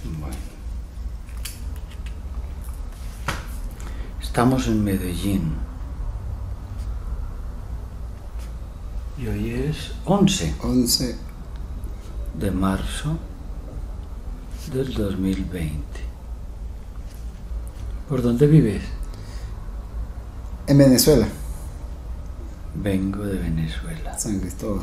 Bueno. Estamos en Medellín. Y hoy es 11 de marzo del 2020. ¿Por dónde vives? En Venezuela. Vengo de Venezuela. San Cristóbal.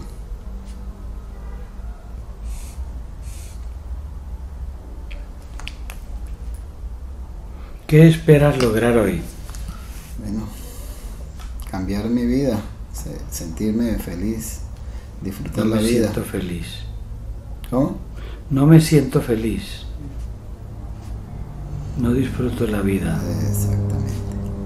¿Qué esperas lograr hoy? Bueno, cambiar mi vida, sentirme feliz, disfrutar la vida. No me siento feliz. ¿Cómo? No me siento feliz. No disfruto la vida. Exactamente.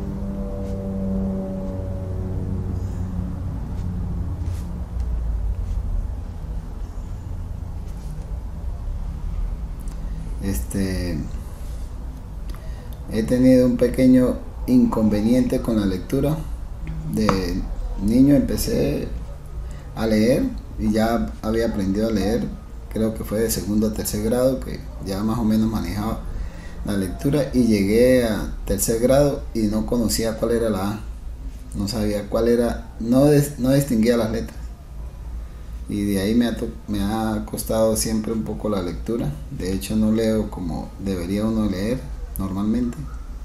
He tenido un pequeño inconveniente con la lectura. De niño empecé a leer y ya había aprendido a leer, creo que fue de segundo a tercer grado, que ya más o menos manejaba la lectura, y llegué a tercer grado y no conocía cuál era la A, no sabía cuál era, no distinguía las letras, y de ahí me ha costado siempre un poco la lectura. De hecho no leo como debería uno leer normalmente.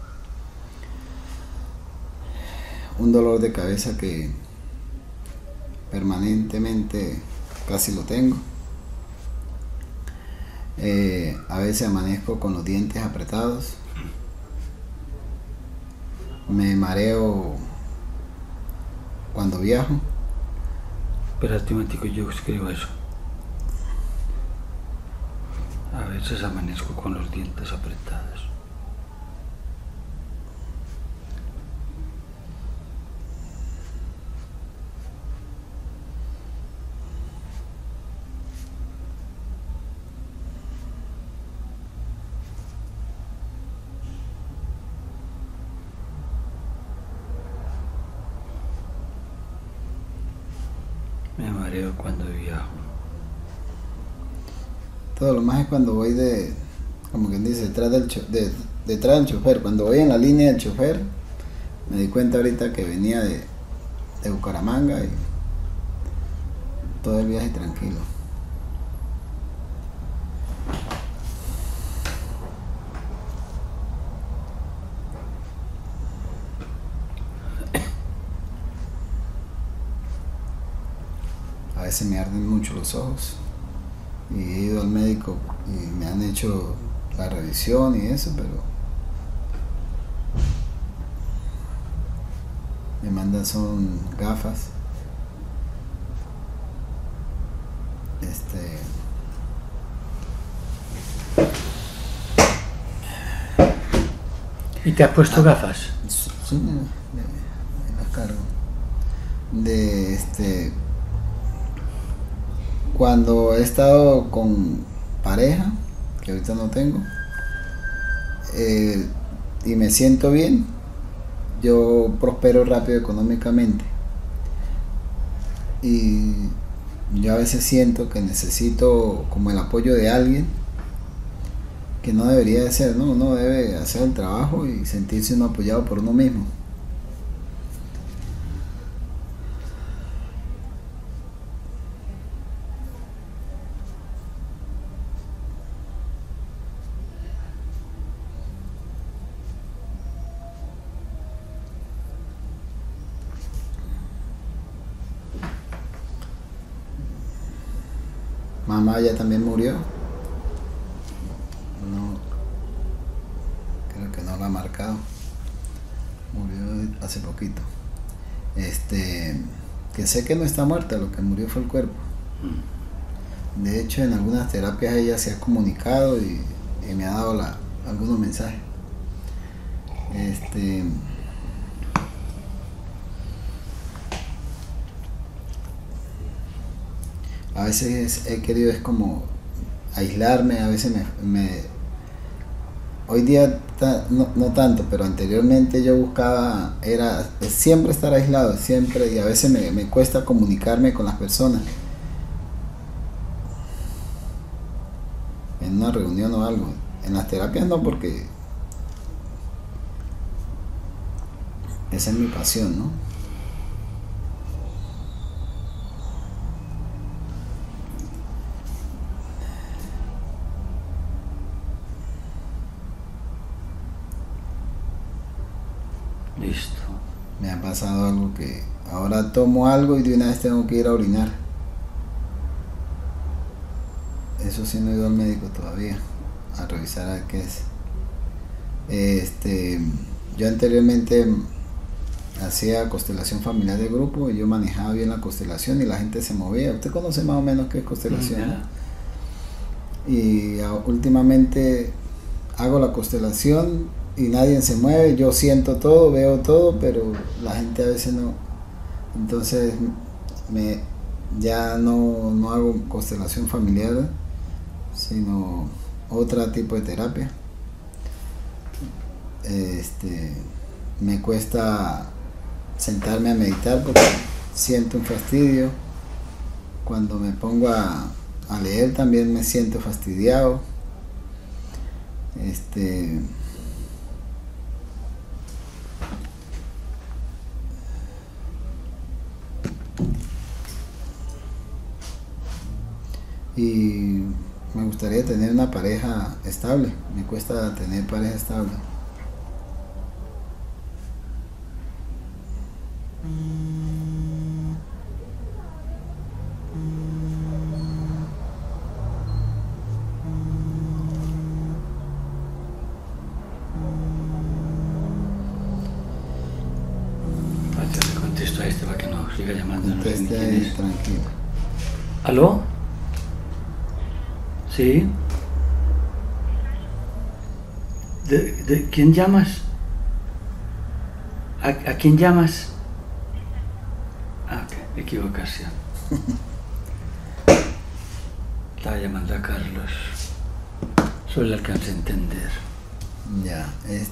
Un dolor de cabeza que permanentemente casi lo tengo. A veces amanezco con los dientes apretados. Me mareo cuando viajo. Espérate un momentico, yo escribo eso. A veces amanezco con los dientes apretados. Me mareo cuando viajo. Todo lo más es cuando voy como quien dice, detrás del chofer. Cuando voy en la línea del chofer, me di cuenta ahorita que venía de Bucaramanga y todo el viaje tranquilo. A veces me arden mucho los ojos y he ido al médico y me han hecho la revisión y eso, pero me mandan son gafas. ¿Y te has puesto gafas? Sí, me las cargo. Cuando he estado con pareja, que ahorita no tengo, y me siento bien, yo prospero rápido económicamente. Y yo a veces siento que necesito como el apoyo de alguien, que no debería de ser, ¿no? Uno debe hacer el trabajo y sentirse uno apoyado por uno mismo. Mamá ya también murió. No, creo que no la ha marcado. Murió hace poquito. Que sé que no está muerta, lo que murió fue el cuerpo. De hecho, en algunas terapias ella se ha comunicado y me ha dado algunos mensajes. A veces he querido es como aislarme, a veces hoy día no tanto, pero anteriormente yo buscaba, era siempre estar aislado, siempre, y a veces me cuesta comunicarme con las personas. En una reunión o algo, En las terapias no, porque esa es mi pasión, ¿no? Listo. Me ha pasado algo que ahora tomo algo y de una vez tengo que ir a orinar. Eso sí, no he ido al médico todavía a revisar a ver qué es. Yo anteriormente hacía constelación familiar de grupo y yo manejaba bien la constelación y la gente se movía. Usted conoce más o menos qué es constelación, ¿no? Y últimamente hago la constelación y nadie se mueve. Yo siento todo, veo todo, pero la gente a veces no. Entonces ya no hago constelación familiar, sino otro tipo de terapia. Me cuesta sentarme a meditar porque siento un fastidio. Cuando me pongo a leer también me siento fastidiado. Y me gustaría tener una pareja estable. Me cuesta tener pareja estable. Le contesto a este para que no siga llamando. No sé ni Conteste quién ahí, es. tranquilo. ¿Aló? ¿Sí? ¿De quién llamas? ¿A quién llamas? Ah, ok, equivocación. Estaba llamando a Carlos. Solo le alcancé a entender. Ya,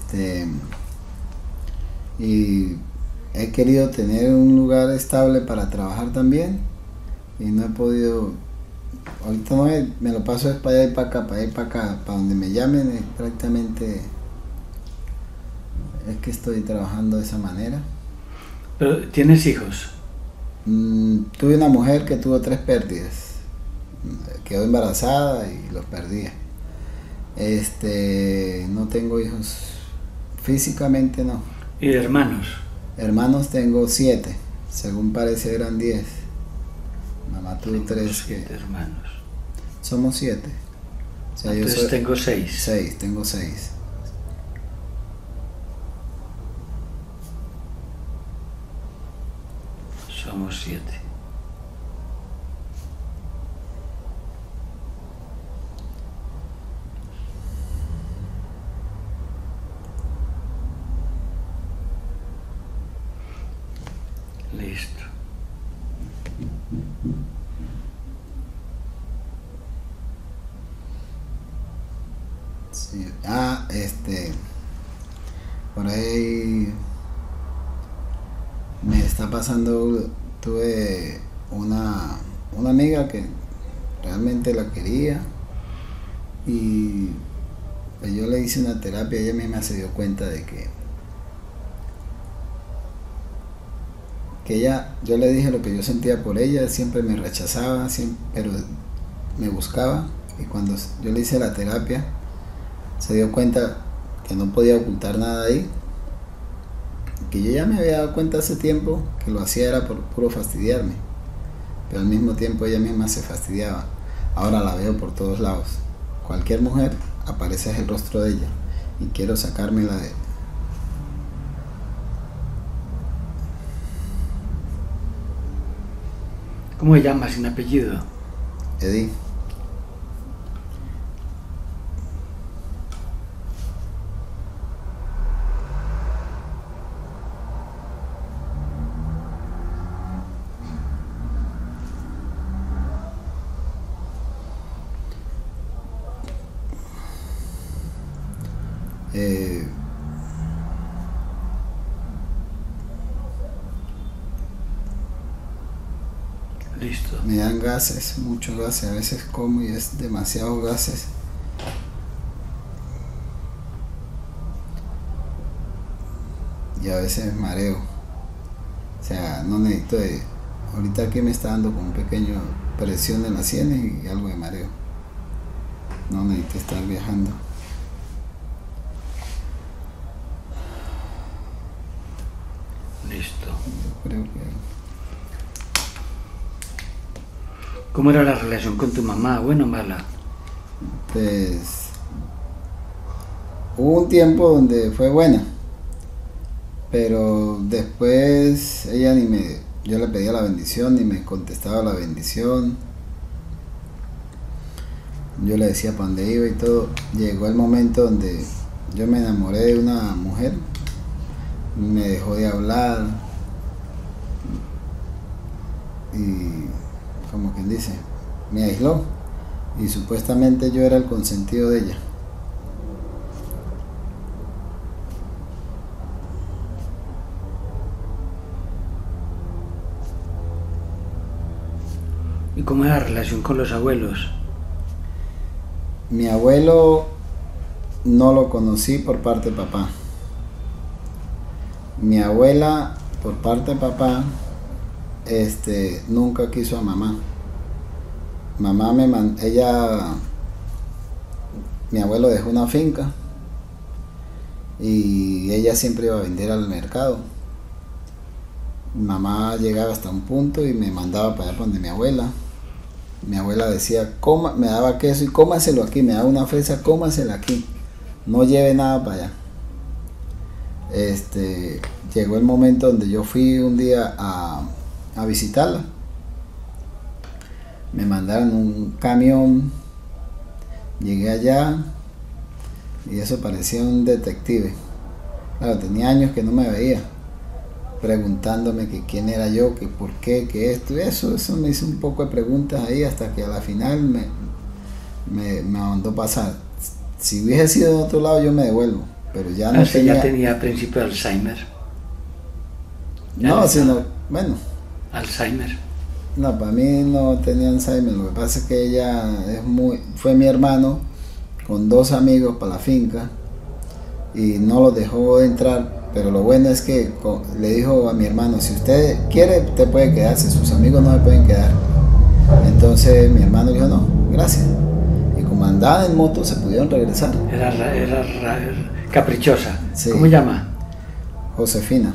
y he querido tener un lugar estable para trabajar también y no he podido. Ahorita no me lo paso es para allá y para acá, para allá y para acá, para donde me llamen prácticamente es que estoy trabajando de esa manera. ¿Pero tienes hijos? Tuve una mujer que tuvo 3 pérdidas, quedó embarazada y los perdía. No tengo hijos, físicamente no. ¿Y hermanos? Hermanos tengo 7, según parece eran 10. Mamá tuvo 3 que... 7 hermanos. Somos 7. O sea, Entonces tengo 6. 6, tengo 6. Somos 7. Listo. Sí. Por ahí me está pasando, tuve una amiga que realmente la quería y pues yo le hice una terapia, ella misma se dio cuenta de que yo le dije lo que yo sentía por ella, siempre me rechazaba, pero me buscaba y cuando yo le hice la terapia se dio cuenta que no podía ocultar nada ahí, que yo ya me había dado cuenta hace tiempo que lo hacía era por puro fastidiarme, pero al mismo tiempo ella misma se fastidiaba. Ahora la veo por todos lados, cualquier mujer aparece el rostro de ella y quiero sacármela de... ¿Cómo se llama sin apellido? Edith. Listo. Me dan gases, muchos gases, a veces como y es demasiados gases. y a veces mareo. O sea, no necesito de... Ahorita aquí me está dando como un pequeño presión en las sienes y algo de mareo. No necesito estar viajando. Listo. Yo creo que... ¿Cómo era la relación con tu mamá? ¿Buena o mala? Pues hubo un tiempo donde fue buena, pero después ella yo le pedía la bendición ni me contestaba la bendición. Yo le decía para dónde iba y todo. Llegó el momento donde yo me enamoré de una mujer, me dejó de hablar y, como quien dice, me aisló, y supuestamente yo era el consentido de ella. ¿Y cómo era la relación con los abuelos? Mi abuelo no lo conocí por parte de papá. Mi abuela por parte de papá nunca quiso a mamá. Mamá mi abuelo dejó una finca y ella siempre iba a vender al mercado. Mamá llegaba hasta un punto y me mandaba para allá donde mi abuela. Mi abuela decía, me daba queso y cómaselo aquí, me daba una fresa, cómasela aquí, no lleve nada para allá. Llegó el momento donde yo fui un día a visitarla. Me mandaron un camión, llegué allá y eso parecía un detective. Claro, tenía años que no me veía, preguntándome que quién era yo, que por qué, que esto y eso me hizo un poco de preguntas ahí hasta que a la final me mandó pasar. Si hubiese sido de otro lado yo me devuelvo, pero ya no tenía... ya tenía principio de Alzheimer. No, sino, bueno... Alzheimer. No, para mí no tenía Alzheimer, lo que pasa es que ella fue mi hermano con dos amigos para la finca y no los dejó entrar, pero lo bueno es que le dijo a mi hermano, si usted quiere, usted puede quedarse, sus amigos no se pueden quedar. Entonces mi hermano dijo, no, gracias. Y como andaban en moto, se pudieron regresar. Era caprichosa. Sí. ¿Cómo se llama? Josefina.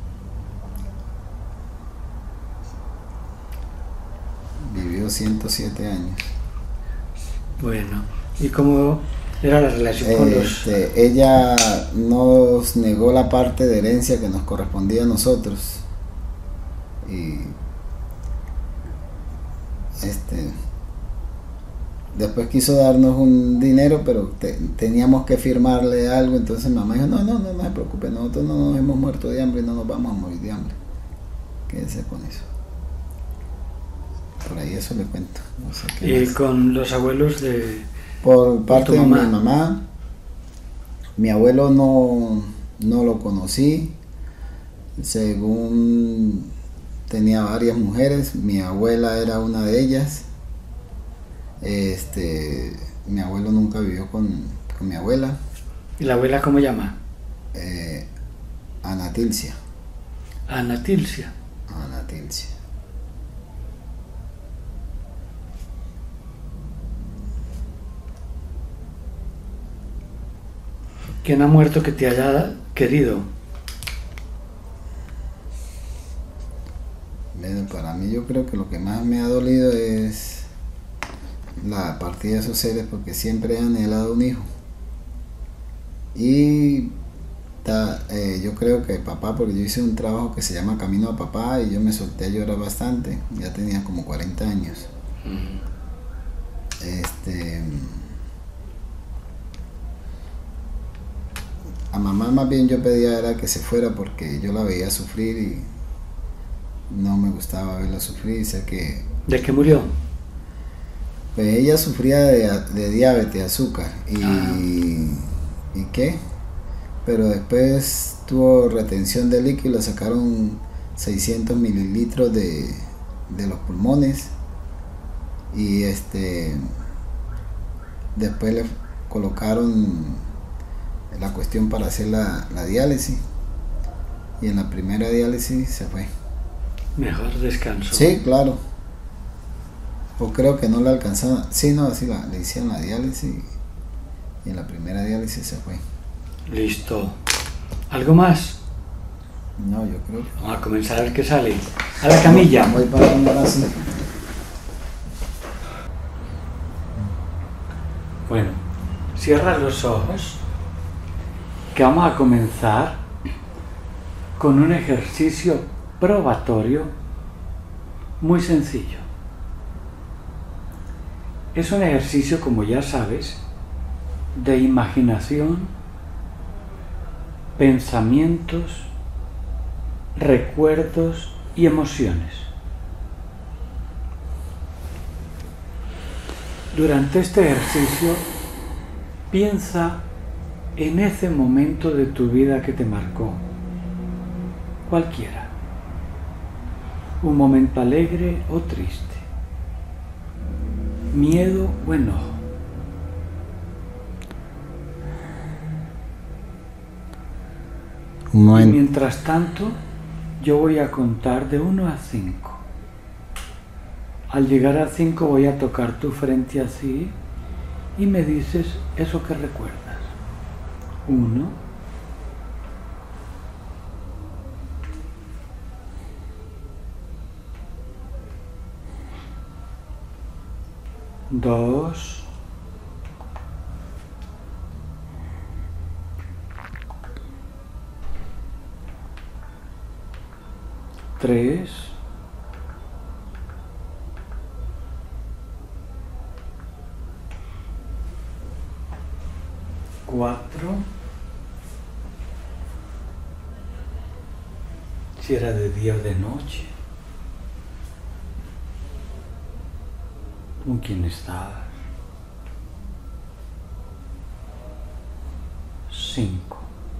Vivió 107 años. Bueno, ¿y cómo era la relación con los...? Ella nos negó la parte de herencia que nos correspondía a nosotros. Y después quiso darnos un dinero, pero teníamos que firmarle algo. Entonces mamá dijo, no se preocupe, nosotros no nos hemos muerto de hambre y no nos vamos a morir de hambre. Quédese con eso. Por ahí eso le cuento. No sé qué ¿Y más. con los abuelos de...? Por parte tu de mamá? mi mamá, mi abuelo no lo conocí. Según tenía varias mujeres, mi abuela era una de ellas. Mi abuelo nunca vivió con mi abuela. ¿Y la abuela cómo llama? Ana Tilcia. Ana Tilcia. Ana Tilcia. ¿Quién ha muerto que te haya querido? Bueno, para mí yo creo que lo que más me ha dolido es la partida de esos seres, porque siempre he anhelado un hijo. Y yo creo que papá, porque yo hice un trabajo que se llama Camino a Papá y yo me solté a llorar bastante, ya tenía como 40 años. A mamá más bien yo pedía era que se fuera porque yo la veía sufrir y no me gustaba verla sufrir. Sé que ¿De qué murió? pues ella sufría de diabetes, azúcar y qué, pero después tuvo retención de líquido, le sacaron 600 mililitros de los pulmones y después le colocaron la cuestión para hacer la diálisis y en la primera diálisis se fue. Mejor descanso. Sí, claro. O creo que no le alcanzaba. Sí, no, sí, le hicieron la diálisis y en la primera diálisis se fue. Listo. ¿Algo más? No, yo creo que... Vamos a comenzar a ver qué sale. A la camilla. Voy para poner así. Bueno, cierra los ojos, que vamos a comenzar con un ejercicio probatorio muy sencillo. Es un ejercicio, como ya sabes, de imaginación, pensamientos, recuerdos y emociones. Durante este ejercicio, piensa en ese momento de tu vida que te marcó, cualquiera, un momento alegre o triste, miedo o enojo. Y mientras tanto, yo voy a contar de 1 a 5. Al llegar a 5 voy a tocar tu frente así y me dices eso que recuerdas. 1, 2, 3, 4, si era de día o de noche, con quién estabas. 5.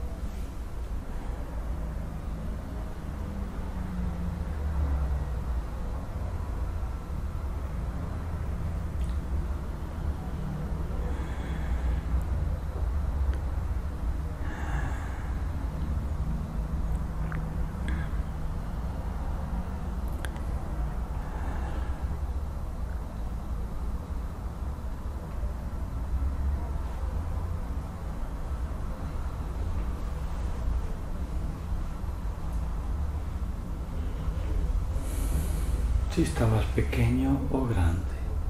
Si estabas pequeño o grande.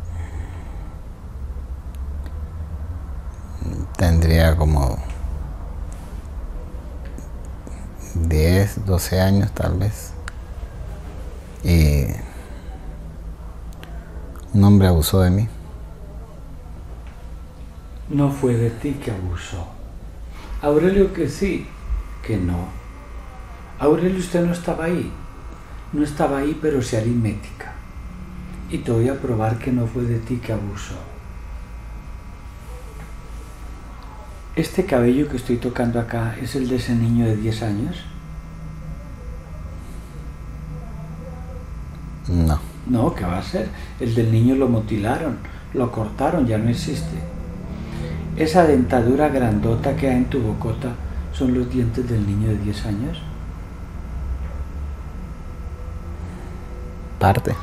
Tendría como 10, 12 años tal vez. Y un hombre abusó de mí. No fue de ti que abusó. Aurelio, que sí, que no. Aurelio, usted no estaba ahí. No estaba ahí, pero sí aritmética. Y te voy a probar que no fue de ti que abusó. ¿Este cabello que estoy tocando acá es el de ese niño de 10 años? No. No, ¿qué va a ser? El del niño lo mutilaron, lo cortaron, ya no existe. Esa dentadura grandota que hay en tu bocota son los dientes del niño de 10 años. Parte.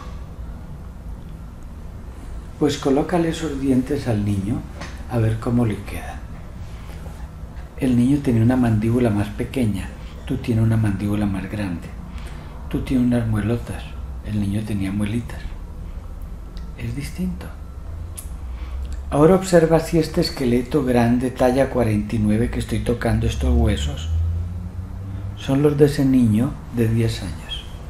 Pues colócale esos dientes al niño a ver cómo le queda. El niño tenía una mandíbula más pequeña, tú tienes una mandíbula más grande. Tú tienes unas muelotas, el niño tenía muelitas. Es distinto. Ahora observa si este esqueleto grande, talla 49, que estoy tocando, estos huesos, son los de ese niño de 10 años.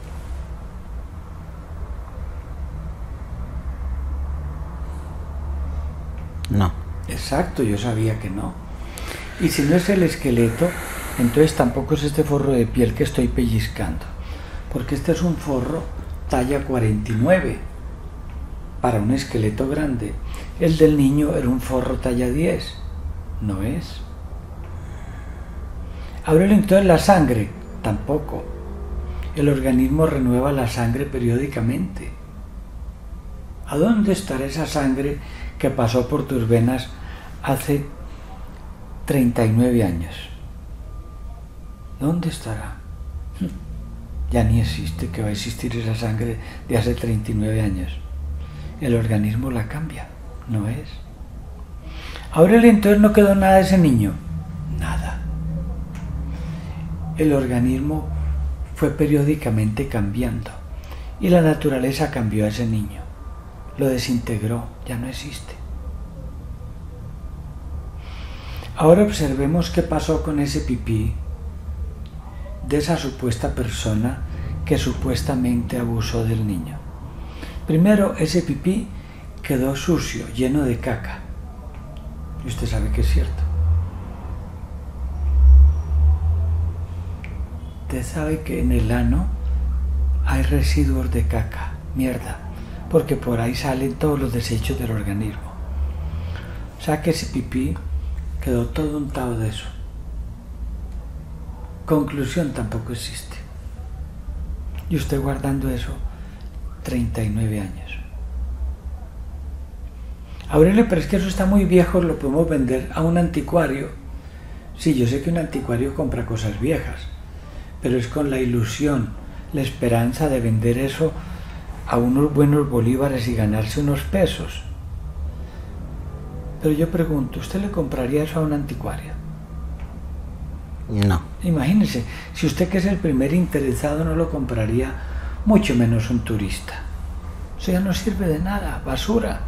No. Exacto, yo sabía que no. Y si no es el esqueleto, entonces tampoco es este forro de piel que estoy pellizcando, porque este es un forro talla 49 para un esqueleto grande. El del niño era un forro talla 10, no es. Aurelio, entonces la sangre, tampoco. El organismo renueva la sangre periódicamente. ¿A dónde estará esa sangre que pasó por tus venas hace 39 años? ¿Dónde estará? Ya ni existe, que va a existir esa sangre de hace 39 años. El organismo la cambia, no es. Ahora entonces no quedó nada de ese niño, nada. El organismo fue periódicamente cambiando y la naturaleza cambió a ese niño, lo desintegró, ya no existe. Ahora observemos qué pasó con ese pipí de esa supuesta persona que supuestamente abusó del niño. Primero, ese pipí quedó sucio, lleno de caca. Y usted sabe que es cierto. Usted sabe que en el ano hay residuos de caca, mierda, porque por ahí salen todos los desechos del organismo. O sea que ese pipí quedó todo untado de eso. Conclusión, tampoco existe. Y usted guardando eso 39 años. Aurelio, pero es que eso está muy viejo, lo podemos vender a un anticuario. Sí, yo sé que un anticuario compra cosas viejas, pero es con la ilusión, la esperanza de vender eso a unos buenos bolívares y ganarse unos pesos. Pero yo pregunto, ¿usted le compraría eso a un anticuario? No. Imagínese, si usted que es el primer interesado no lo compraría, mucho menos un turista. Eso ya no sirve de nada, basura.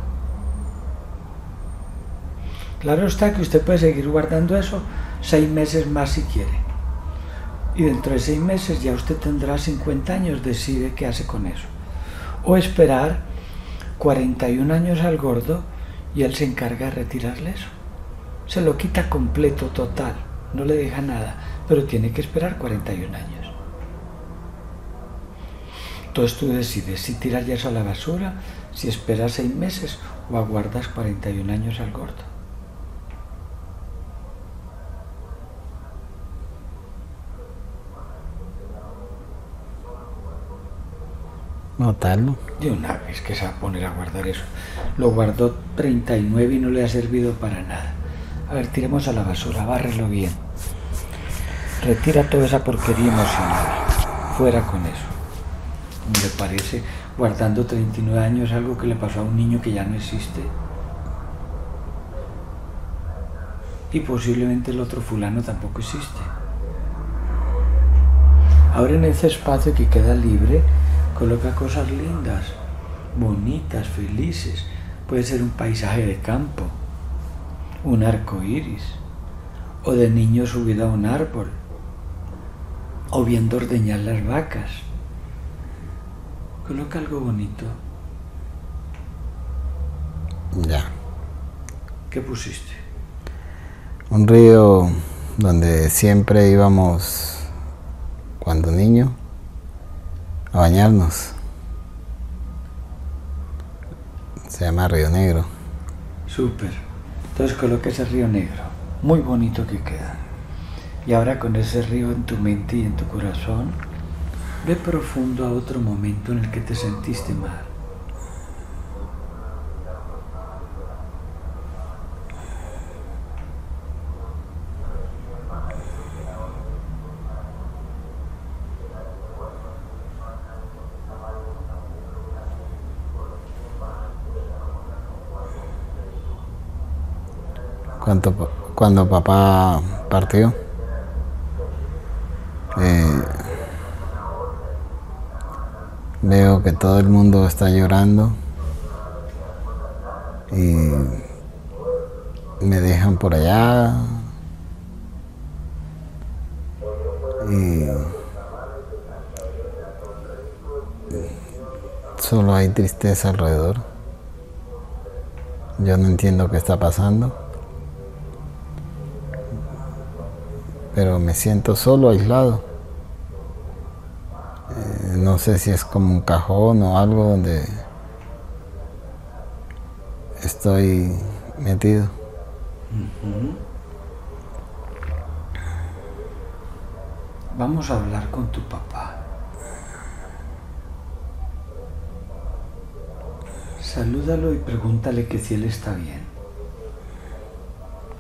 Claro está que usted puede seguir guardando eso 6 meses más si quiere. Y dentro de 6 meses ya usted tendrá 50 años, decide qué hace con eso. O esperar 41 años al gordo y él se encarga de retirarle eso. Se lo quita completo, total. No le deja nada, pero tiene que esperar 41 años. Entonces tú decides si tiras ya eso a la basura, si esperas 6 meses o aguardas 41 años al gordo. Botarlo. De una vez que se va a poner a guardar eso. Lo guardó 39 y no le ha servido para nada. A ver, tiremos a la basura, bárrelo bien. Retira toda esa porquería emocional. Fuera con eso. Me parece, guardando 39 años, algo que le pasó a un niño que ya no existe. Y posiblemente el otro fulano tampoco existe. Ahora en ese espacio que queda libre, coloca cosas lindas, bonitas, felices. Puede ser un paisaje de campo, un arco iris, o de niño subido a un árbol, o viendo ordeñar las vacas. Coloca algo bonito. Ya. ¿Qué pusiste? Un río donde siempre íbamos cuando niño a bañarnos. Se llama Río Negro. Súper. Entonces coloca ese río negro. Muy bonito que queda. Y ahora con ese río en tu mente y en tu corazón, ve profundo a otro momento en el que te sentiste mal. Cuando papá partió, veo que todo el mundo está llorando y me dejan por allá y solo hay tristeza alrededor. Yo no entiendo qué está pasando, pero me siento solo, aislado. No sé si es como un cajón o algo donde estoy metido. Vamos a hablar con tu papá. Salúdalo y pregúntale que si él está bien.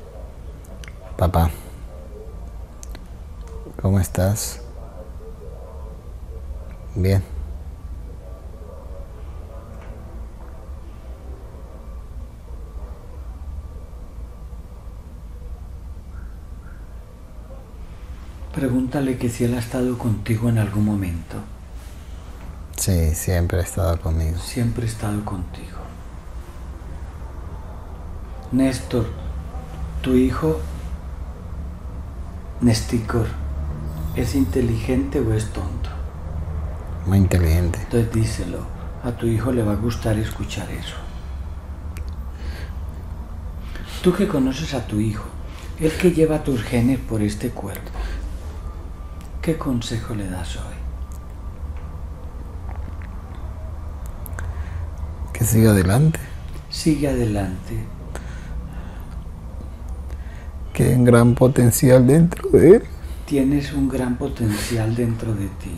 Papá, ¿cómo estás? Bien. Pregúntale que si él ha estado contigo en algún momento. Sí, siempre ha estado conmigo. Siempre he estado contigo. Néstor, tu hijo, Nesticor, ¿es inteligente o es tonto? Muy inteligente. Entonces díselo, a tu hijo le va a gustar escuchar eso. Tú que conoces a tu hijo, el que lleva tus genes por este cuerpo, ¿qué consejo le das hoy? Que siga adelante. Sigue adelante. Que hay un gran potencial dentro de él. Tienes un gran potencial dentro de ti.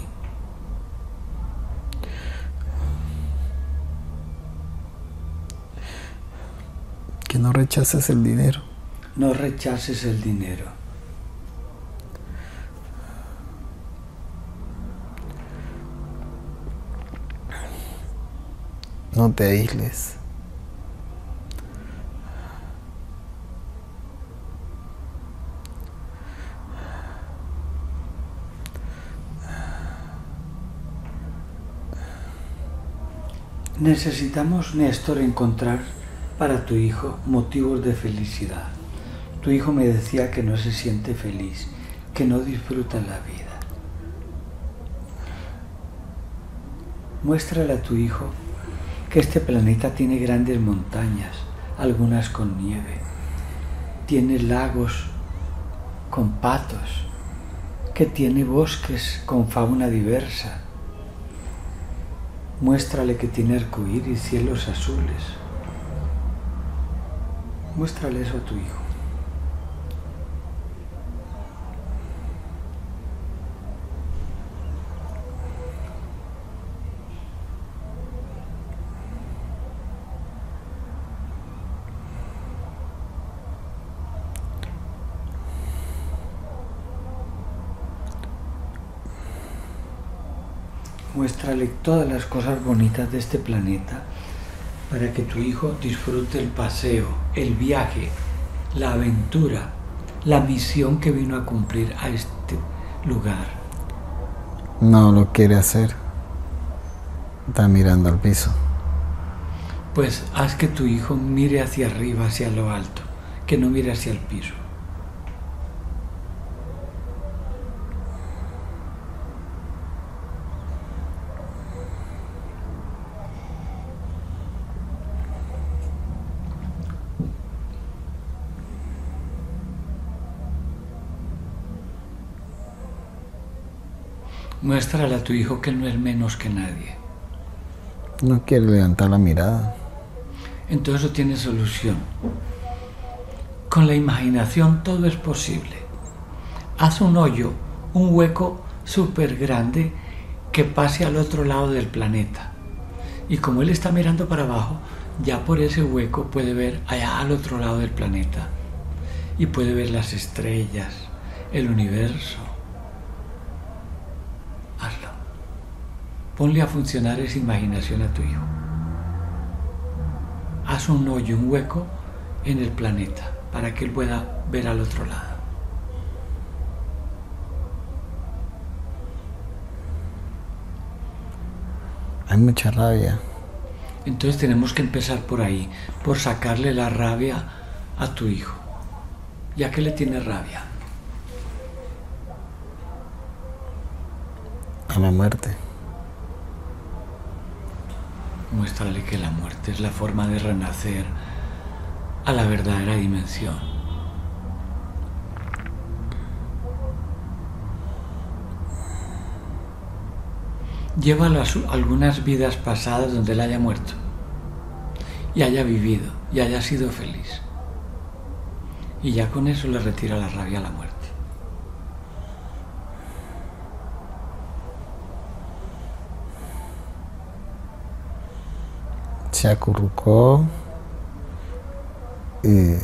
Que no rechaces el dinero. No rechaces el dinero. No te aísles. Necesitamos, Néstor, encontrar para tu hijo motivos de felicidad. Tu hijo me decía que no se siente feliz, que no disfruta la vida. Muéstrale a tu hijo que este planeta tiene grandes montañas, algunas con nieve. Tiene lagos con patos, que tiene bosques con fauna diversa. Muéstrale que tiene arcoíris, cielos azules. Muéstrale eso a tu hijo. Muéstrale todas las cosas bonitas de este planeta para que tu hijo disfrute el paseo, el viaje, la aventura, la misión que vino a cumplir a este lugar. No lo quiere hacer. Está mirando al piso. Pues haz que tu hijo mire hacia arriba, hacia lo alto, que no mire hacia el piso. Muéstrale a tu hijo que él no es menos que nadie. No quiere levantar la mirada. Entonces eso tiene solución. Con la imaginación todo es posible. Haz un hoyo, un hueco súper grande que pase al otro lado del planeta. Y como él está mirando para abajo, ya por ese hueco puede ver allá al otro lado del planeta. Y puede ver las estrellas, el universo. Hazlo. Ponle a funcionar esa imaginación a tu hijo. Haz un hoyo, un hueco en el planeta para que él pueda ver al otro lado. Hay mucha rabia. Entonces tenemos que empezar por ahí, por sacarle la rabia a tu hijo. ¿Ya que le tiene rabia? A la muerte. Muéstrale que la muerte es la forma de renacer a la verdadera dimensión. Llévalo a algunas vidas pasadas donde él haya muerto y haya vivido y haya sido feliz. Y ya con eso le retira la rabia a la muerte. Se acurrucó y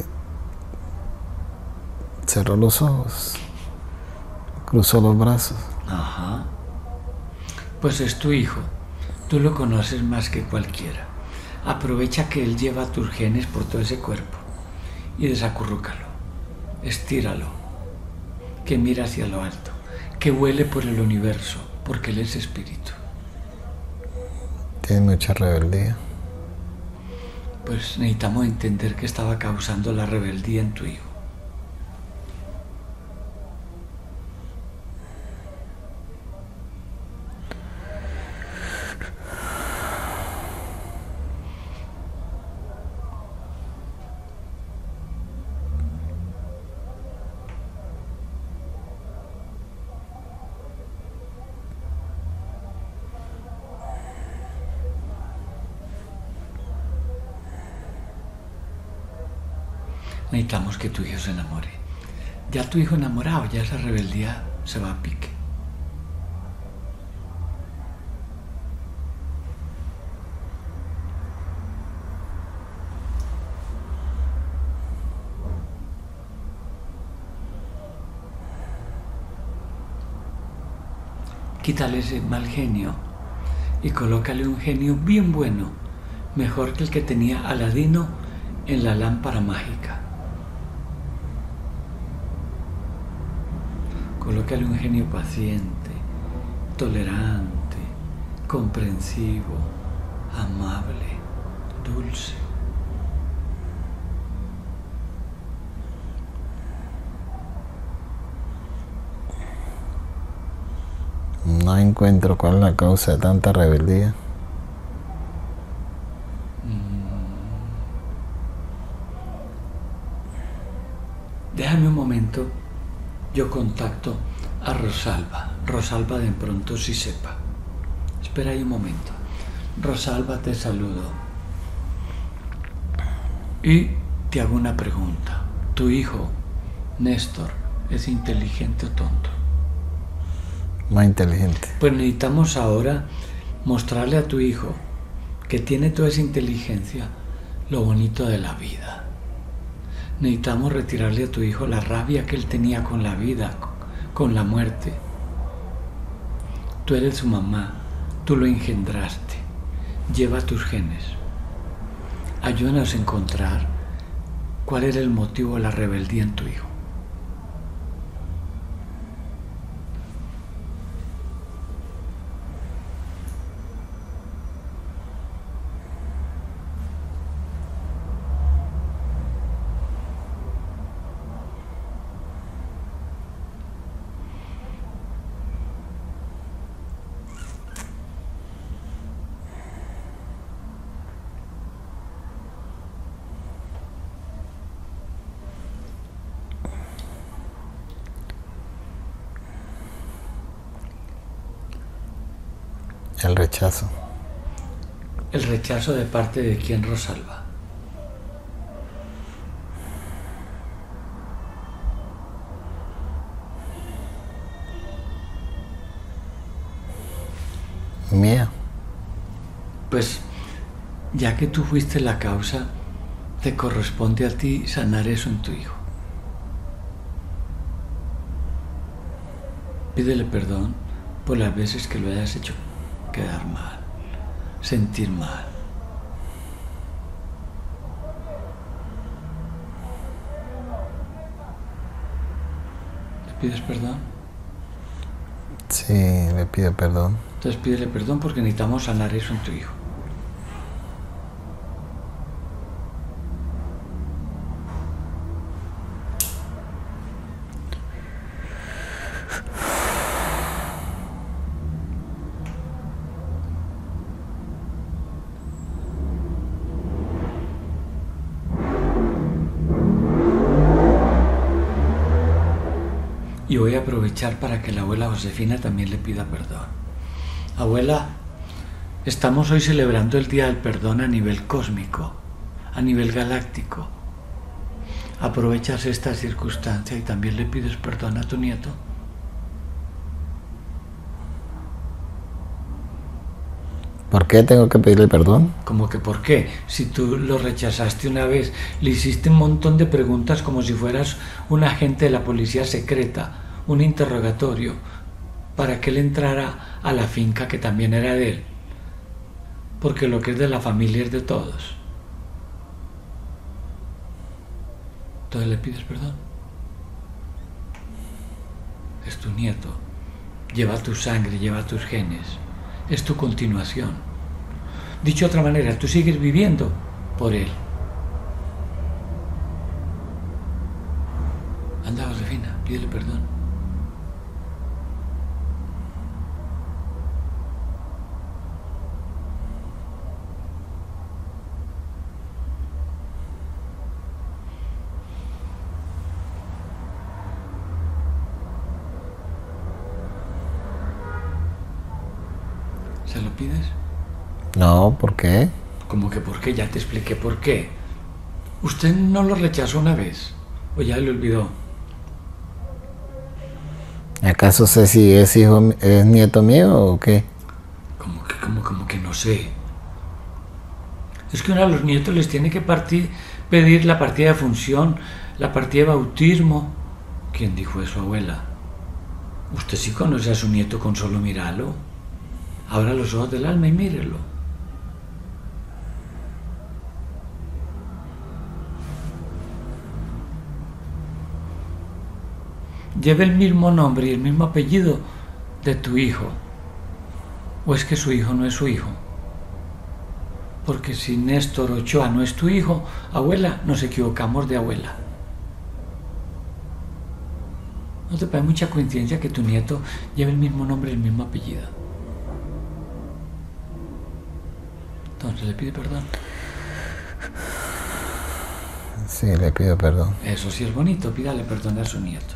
cerró los ojos, cruzó los brazos. Ajá. Pues es tu hijo. Tú lo conoces más que cualquiera. Aprovecha que él lleva tus genes por todo ese cuerpo y desacurrúcalo. Estíralo. Que mire hacia lo alto. Que huele por el universo, porque él es espíritu. Tiene mucha rebeldía. Pues necesitamos entender qué estaba causando la rebeldía en tu hijo. Necesitamos que tu hijo se enamore. Ya tu hijo enamorado, ya esa rebeldía se va a pique. Quítale ese mal genio y colócale un genio bien bueno, mejor que el que tenía Aladino en la lámpara mágica. Colócale un genio paciente, tolerante, comprensivo, amable, dulce. No encuentro cuál es la causa de tanta rebeldía. Déjame un momento, yo contacto a Rosalba. Rosalba de pronto sí sepa. Espera ahí un momento. Rosalba, te saludo. Y te hago una pregunta. ¿Tu hijo, Néstor, es inteligente o tonto? Más inteligente. Pues necesitamos ahora mostrarle a tu hijo que tiene toda esa inteligencia, lo bonito de la vida. Necesitamos retirarle a tu hijo la rabia que él tenía con la vida, con la muerte. Tú eres su mamá, tú lo engendraste, lleva tus genes. Ayúdanos a encontrar cuál era el motivo de la rebeldía en tu hijo. El rechazo. ¿El rechazo de parte de quién, Rosalba? Mía. Pues ya que tú fuiste la causa, te corresponde a ti sanar eso en tu hijo. Pídele perdón por las veces que lo hayas hecho quedar mal, sentir mal. ¿Le pides perdón? Sí, le pido perdón. Entonces pídele perdón porque necesitamos sanar eso en tu hijo. Y voy a aprovechar para que la abuela Josefina también le pida perdón. Abuela, estamos hoy celebrando el Día del Perdón a nivel cósmico, a nivel galáctico. ¿Aprovechas esta circunstancia y también le pides perdón a tu nieto? ¿Por qué tengo que pedirle perdón? ¿Cómo que por qué? Si tú lo rechazaste una vez, le hiciste un montón de preguntas como si fueras un agente de la policía secreta, un interrogatorio. para que él entrara a la finca que también era de él, porque lo que es de la familia es de todos. Entonces le pides perdón. Es tu nieto, lleva tu sangre, lleva tus genes, es tu continuación. Dicho de otra manera, tú sigues viviendo por él. Anda, Josefina, pídele perdón. ¿Se lo pides? No, ¿por qué? ¿Cómo que por qué? Ya te expliqué por qué. ¿Usted no lo rechazó una vez? ¿O ya le olvidó? ¿Acaso sé si es nieto mío o qué? ¿Cómo que no sé? Es que uno a los nietos les tiene que pedir la partida de función, la partida de bautismo. ¿Quién dijo eso, abuela? Usted sí conoce a su nieto con solo mirarlo. Abra los ojos del alma y mírelo. Lleva el mismo nombre y el mismo apellido de tu hijo. ¿O es que su hijo no es su hijo? Porque si Néstor Ochoa no es tu hijo, abuela, nos equivocamos de abuela. ¿No te parece mucha coincidencia que tu nieto lleve el mismo nombre y el mismo apellido? Entonces le pide perdón. Sí, le pido perdón. Eso sí es bonito, pídale perdón a su nieto.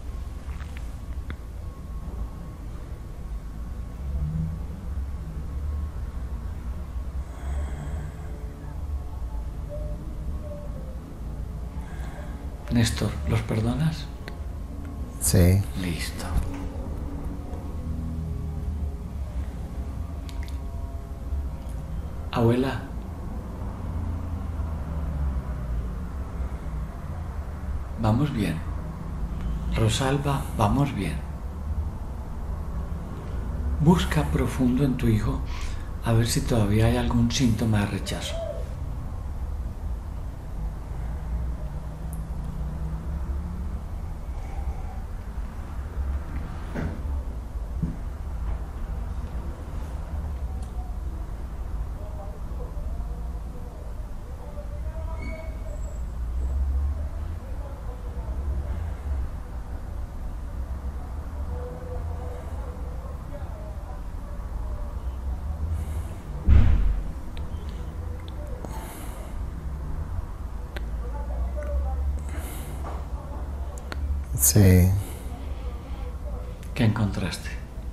Néstor, ¿los perdonas? Sí. Listo. Abuela. Vamos bien. Rosalba, vamos bien. Busca profundo en tu hijo a ver si todavía hay algún síntoma de rechazo. Sí. ¿Qué encontraste?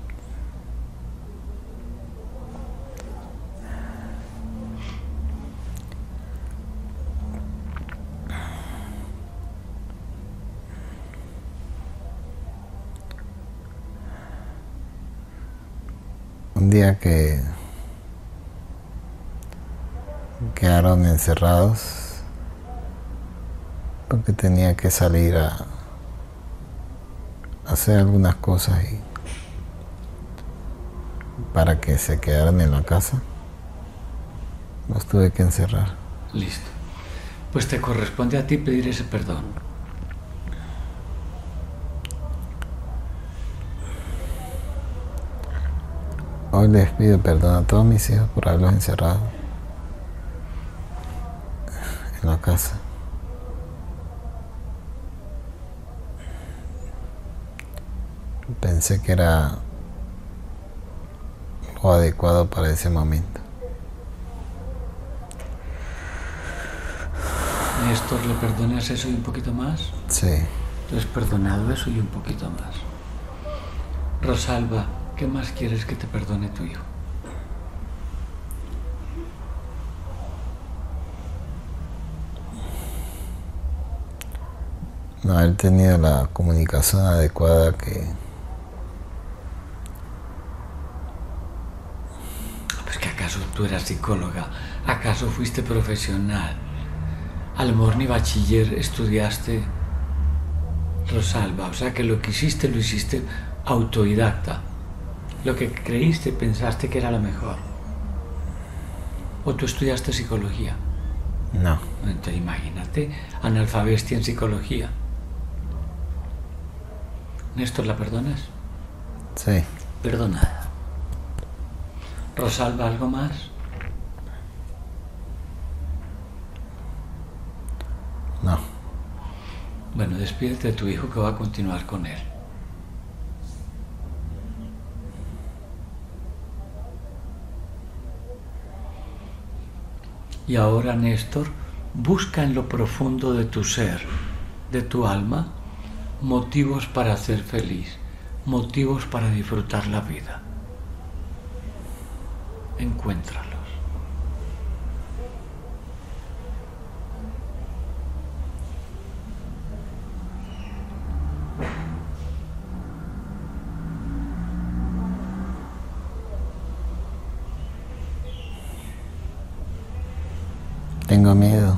Un día que quedaron encerrados porque tenía que salir a hacer algunas cosas y para que se quedaran en la casa los tuve que encerrar. Listo. Pues te corresponde a ti pedir ese perdón. Hoy les pido perdón a todos mis hijos por haberlos encerrado en la casa. Pensé que era lo adecuado para ese momento. Néstor, ¿le perdonas eso y un poquito más? Sí. Entonces, perdonado eso y un poquito más. Rosalba, ¿qué más quieres que te perdone tu hijo? No haber tenido la comunicación adecuada que... Pues que acaso tú eras psicóloga, acaso fuiste profesional, a lo mejor ni bachiller estudiaste, Rosalba, o sea que lo que hiciste lo hiciste autodidacta. lo que creíste, pensaste que era lo mejor. ¿O tú estudiaste psicología? No. Entonces imagínate, analfabestia en psicología. Néstor, ¿la perdonas? Sí. Perdonada. Rosalba, ¿algo más? No. Bueno, despídete de tu hijo que va a continuar con él. Y ahora, Néstor, busca en lo profundo de tu ser, de tu alma, motivos para ser feliz, motivos para disfrutar la vida. Encuéntralos. Tengo miedo.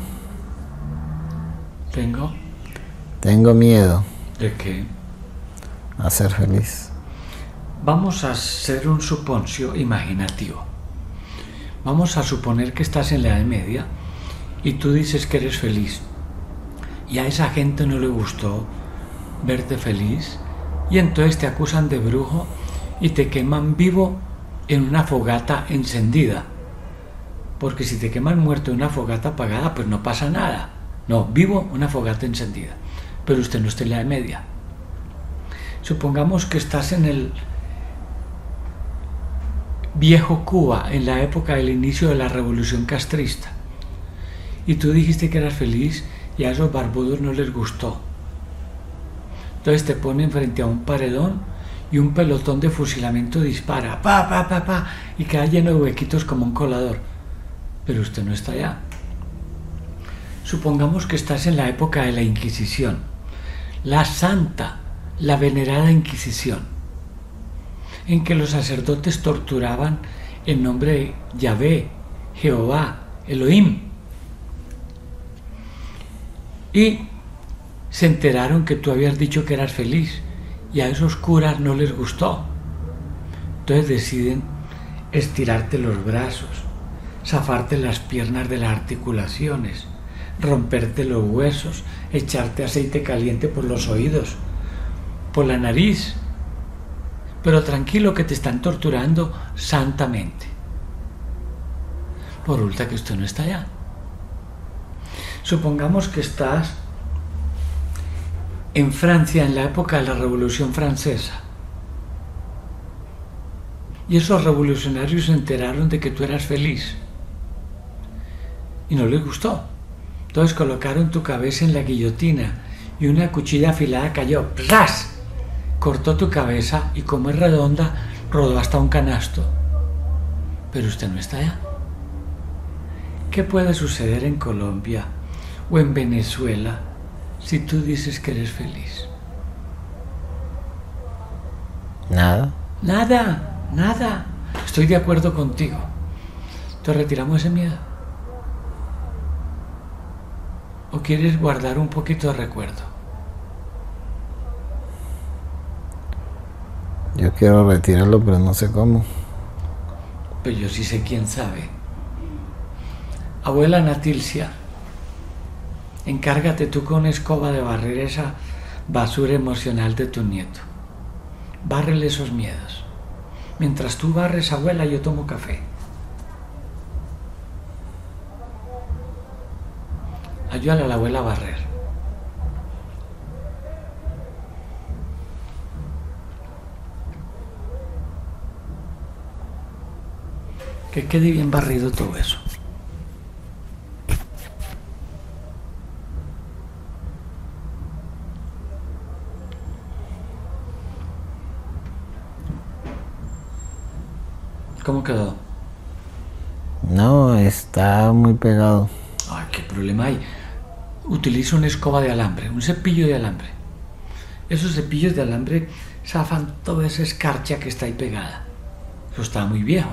¿Tengo miedo de qué? a ser feliz. Vamos a hacer un suponcio imaginativo. Vamos a suponer que estás en la Edad Media y tú dices que eres feliz. Y a esa gente no le gustó verte feliz y entonces te acusan de brujo y te queman vivo en una fogata encendida. Porque si te queman muerto en una fogata apagada, pues no pasa nada. No, vivo una fogata encendida. Pero usted no está en la Edad Media. Supongamos que estás en el viejo Cuba, en la época del inicio de la revolución castrista. Y tú dijiste que eras feliz y a esos barbudos no les gustó. Entonces te ponen frente a un paredón y un pelotón de fusilamiento dispara, pa, pa, pa, pa, y queda lleno de huequitos como un colador. Pero usted no está allá. Supongamos que estás en la época de la Inquisición, la santa, la venerada Inquisición, en que los sacerdotes torturaban en nombre de Yahvé, Jehová, Elohim. Y se enteraron que tú habías dicho que eras feliz y a esos curas no les gustó. Entonces deciden estirarte los brazos, zafarte las piernas de las articulaciones, romperte los huesos, echarte aceite caliente por los oídos, por la nariz. Pero tranquilo que te están torturando santamente. Por resulta que usted no está allá. Supongamos que estás en Francia en la época de la Revolución Francesa. Y esos revolucionarios se enteraron de que tú eras feliz. Y no les gustó. Entonces colocaron tu cabeza en la guillotina y una cuchilla afilada cayó. ¡Ras! Cortó tu cabeza y como es redonda, rodó hasta un canasto. Pero usted no está allá. ¿Qué puede suceder en Colombia o en Venezuela si tú dices que eres feliz? Nada. Nada, nada. Estoy de acuerdo contigo. Entonces retiramos ese miedo. ¿O quieres guardar un poquito de recuerdo? Yo quiero retirarlo, pero no sé cómo. Pues yo sí sé quién sabe. Abuela Natilcia, encárgate tú con escoba de barrer esa basura emocional de tu nieto. Bárrele esos miedos. Mientras tú barres, abuela, yo tomo café. Ayúdale a la abuela a barrer. Que quede bien barrido todo eso. ¿Cómo quedó? No, está muy pegado. Ay, qué problema hay. Utiliza una escoba de alambre, un cepillo de alambre. Esos cepillos de alambre zafan toda esa escarcha que está ahí pegada. Eso está muy viejo.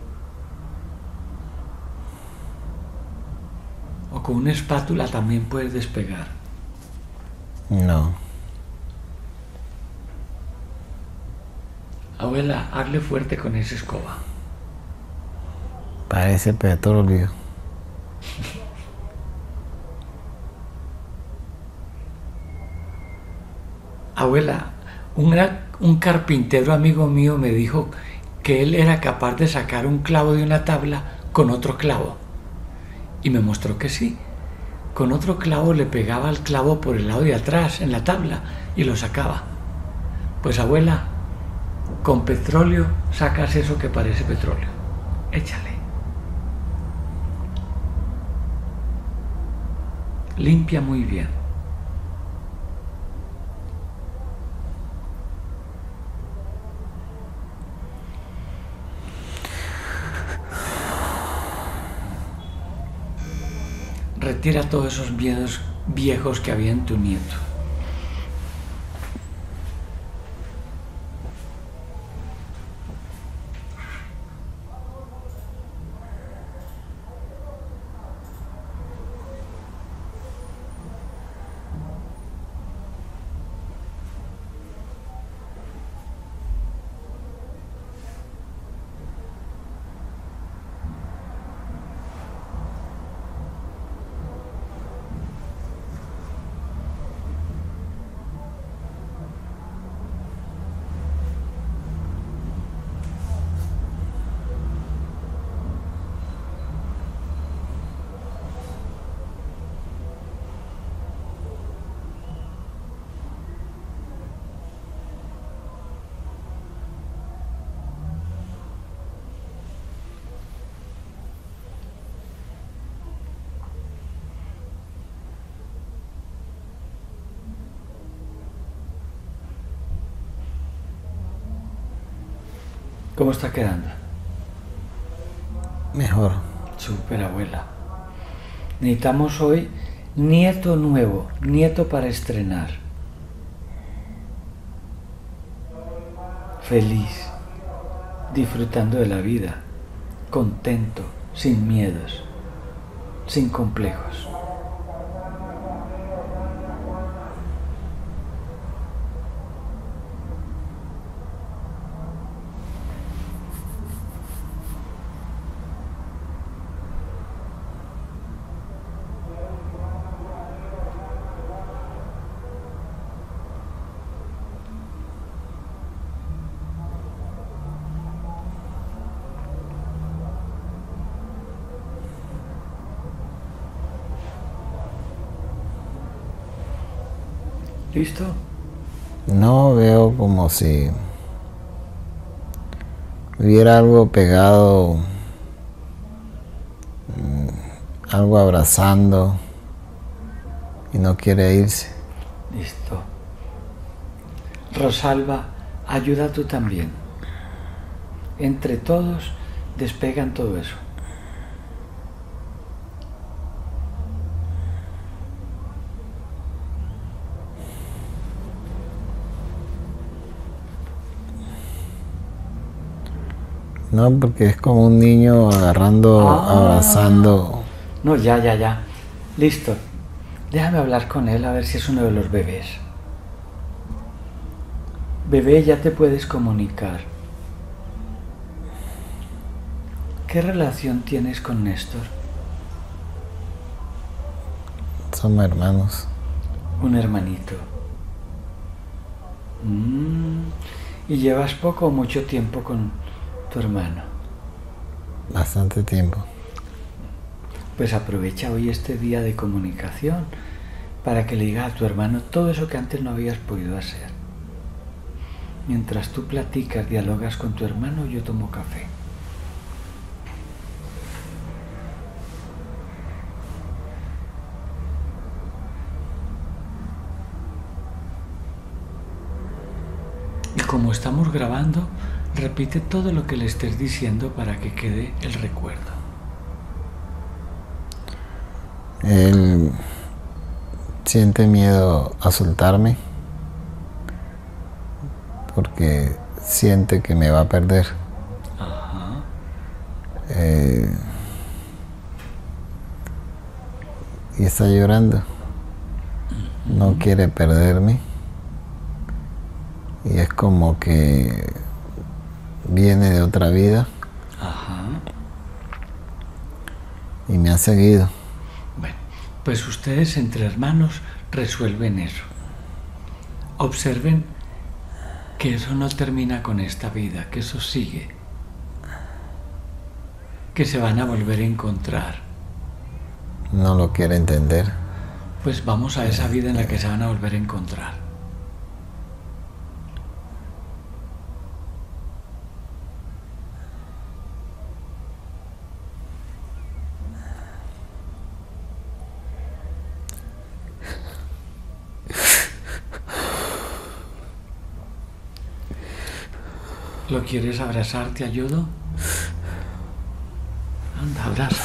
O con una espátula también puedes despegar. No. Abuela, hazle fuerte con esa escoba. Parece petróleo. Abuela, un carpintero amigo mío me dijo que él era capaz de sacar un clavo de una tabla con otro clavo. Y me mostró que sí. Con otro clavo le pegaba al clavo por el lado de atrás en la tabla y lo sacaba. Pues abuela, con petróleo sacas eso que parece petróleo. Échale. Limpia muy bien. Retira todos esos miedos viejos que había en tu nieto. ¿Cómo está quedando? Mejor. Súper, abuela. Necesitamos hoy nieto nuevo, nieto para estrenar. Feliz, disfrutando de la vida, contento, sin miedos, sin complejos. ¿Listo? No veo como si hubiera algo pegado, algo abrazando y no quiere irse. Listo. Rosalba, ayuda tú también. Entre todos despegan todo eso. No, porque es como un niño agarrando, abrazando. No, ya. Listo. Déjame hablar con él a ver si es uno de los bebés. Bebé, ya te puedes comunicar. ¿Qué relación tienes con Néstor? Somos hermanos. Un hermanito. ¿Y llevas poco o mucho tiempo con tu hermano? Bastante tiempo. Pues aprovecha hoy este día de comunicación para que le digas a tu hermano todo eso que antes no habías podido hacer. Mientras tú platicas, dialogas con tu hermano, yo tomo café. Y como estamos grabando, repite todo lo que le estés diciendo para que quede el recuerdo. Él siente miedo a soltarme porque siente que me va a perder. Ajá. Y está llorando. No quiere perderme. Y es como que viene de otra vida. Ajá. Y me ha seguido. Bueno, pues ustedes entre hermanos resuelven eso. Observen que eso no termina con esta vida, que eso sigue. Que se van a volver a encontrar. No lo quiere entender. Pues vamos a esa vida en la que se van a volver a encontrar. ¿Lo quieres abrazar? ¿Te ayudo? Anda, abraza.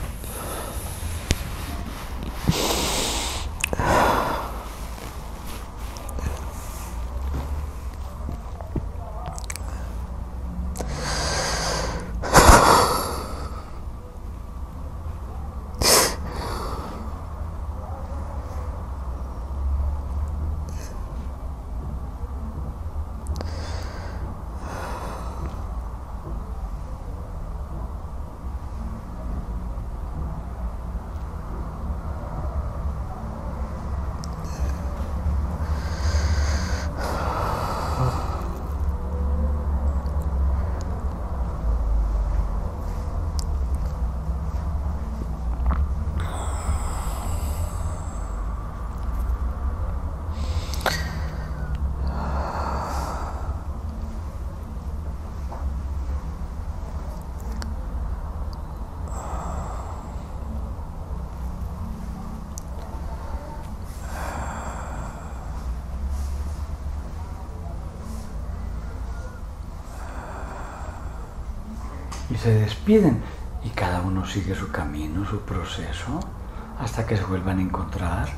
Y se despiden y cada uno sigue su camino, su proceso, hasta que se vuelvan a encontrar.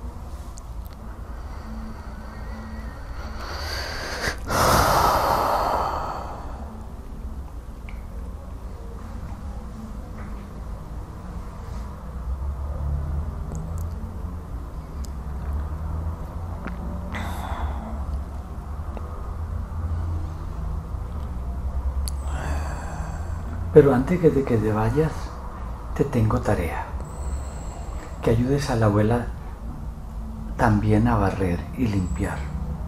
Pero antes de que te vayas, te tengo tarea. Que ayudes a la abuela también a barrer y limpiar.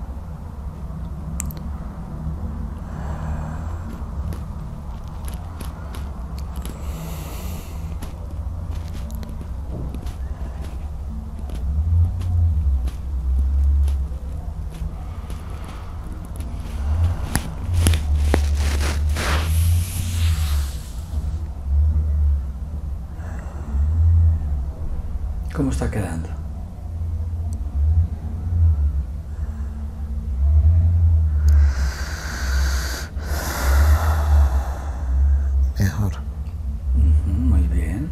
¿Cómo está quedando? Mejor. Muy bien.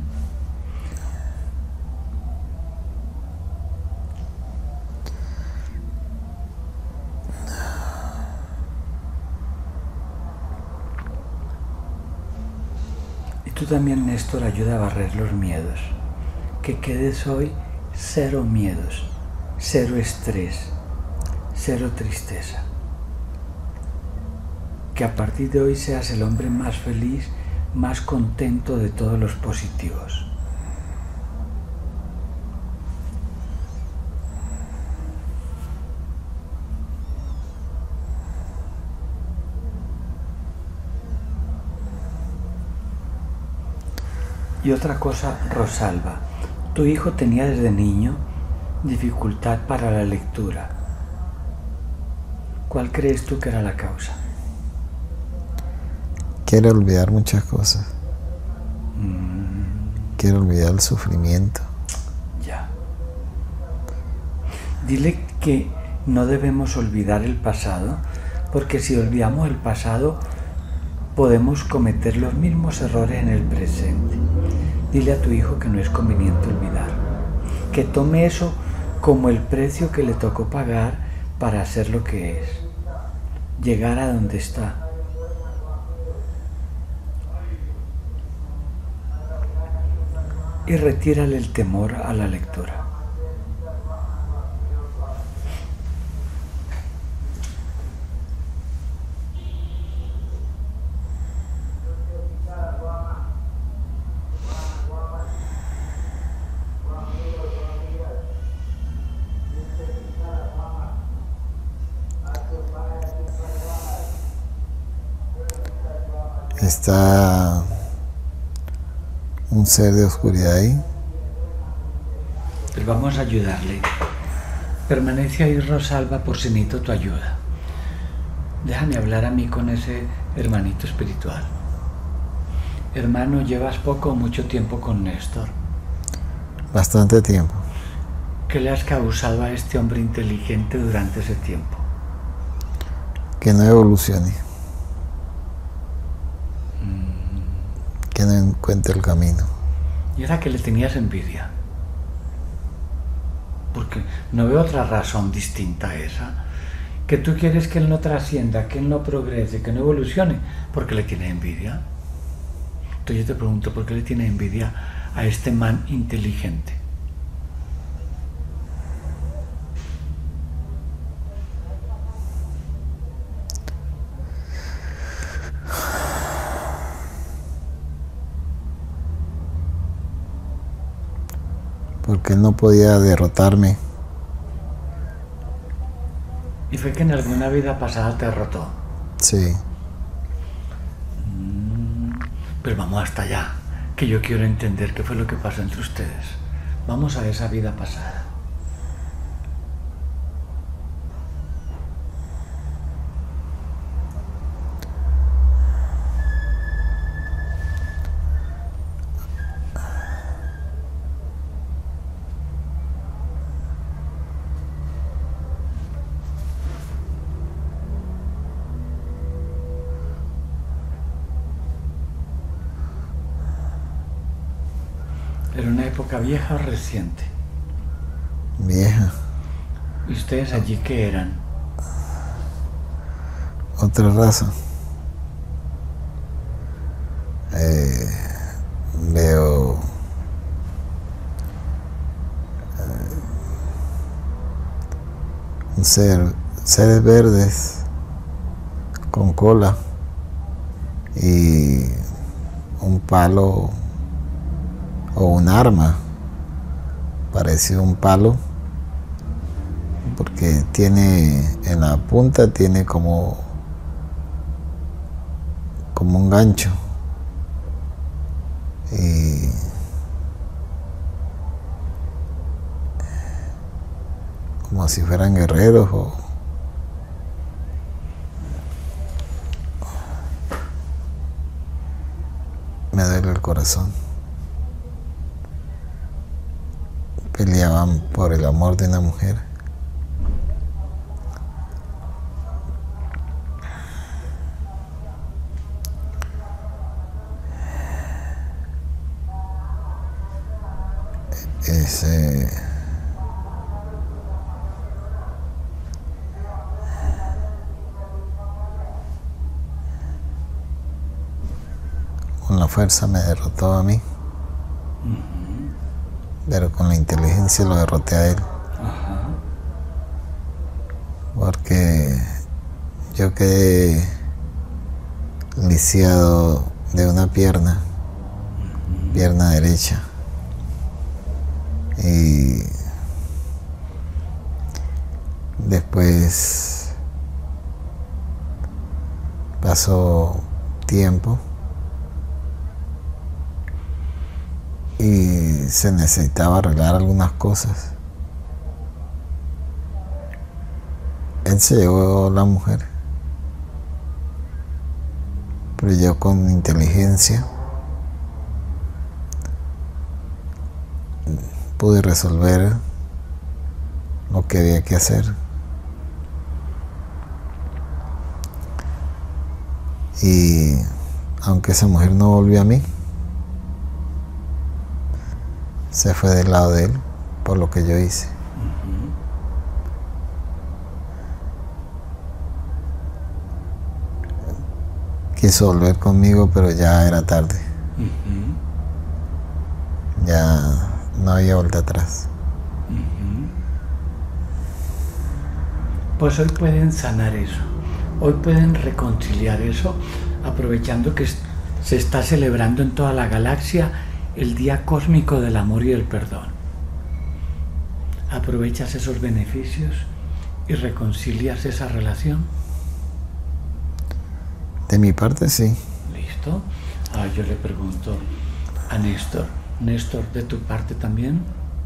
Y tú también, Néstor, ayuda a barrer los miedos. Que quedes hoy cero miedos, cero estrés, cero tristeza. Que a partir de hoy seas el hombre más feliz, más contento de todos los positivos. Y otra cosa, Rosalba. Tu hijo tenía desde niño dificultad para la lectura. ¿Cuál crees tú que era la causa? Quiere olvidar muchas cosas. Quiere olvidar el sufrimiento. Ya. Dile que no debemos olvidar el pasado, porque si olvidamos el pasado, podemos cometer los mismos errores en el presente. Dile a tu hijo que no es conveniente olvidar, que tome eso como el precio que le tocó pagar para hacer lo que es, llegar a donde está. Y retírale el temor a la lectura. está un ser de oscuridad ahí. Pues vamos a ayudarle. Permanece ahí, Rosalba, por si necesito tu ayuda. Déjame hablar a mí con ese hermanito espiritual. Hermano, ¿llevas poco o mucho tiempo con Néstor? Bastante tiempo. ¿Qué le has causado a este hombre inteligente durante ese tiempo? Que no evolucione. Que no encuentre el camino. Y era que le tenías envidia. Porque no veo otra razón distinta a esa. Que tú quieres que él no trascienda, que él no progrese, que no evolucione, porque le tienes envidia. Entonces yo te pregunto, ¿por qué le tienes envidia a este man inteligente? Porque él no podía derrotarme. Y fue que en alguna vida pasada te derrotó. Sí. Pero vamos hasta allá, que yo quiero entender qué fue lo que pasó entre ustedes. Vamos a esa vida pasada. ¿Era una época vieja o reciente? Vieja. ¿Y ustedes allí qué eran? Otra raza. Veo seres verdes con cola y un palo o un arma, parecido a un palo, porque tiene en la punta tiene como un gancho y como si fueran guerreros o me duele el corazón. Peleaban por el amor de una mujer. Con la fuerza me derrotó a mí. Pero con la inteligencia lo derroté a él. Porque yo quedé lisiado de una pierna derecha. Y después pasó tiempo y se necesitaba arreglar algunas cosas. Él se llevó la mujer, pero yo con inteligencia pude resolver lo que había que hacer. Y aunque esa mujer no volvió a mí, se fue del lado de él por lo que yo hice. Quiso volver conmigo, pero ya era tarde. Ya no había vuelta atrás. Pues hoy pueden sanar eso. Hoy pueden reconciliar eso, aprovechando que se está celebrando en toda la galaxia el Día Cósmico del Amor y el Perdón. Aprovechas esos beneficios y reconcilias esa relación. De mi parte, sí. Listo. esto, yo le pregunto a Néstor, Néstor, ¿de tu parte también?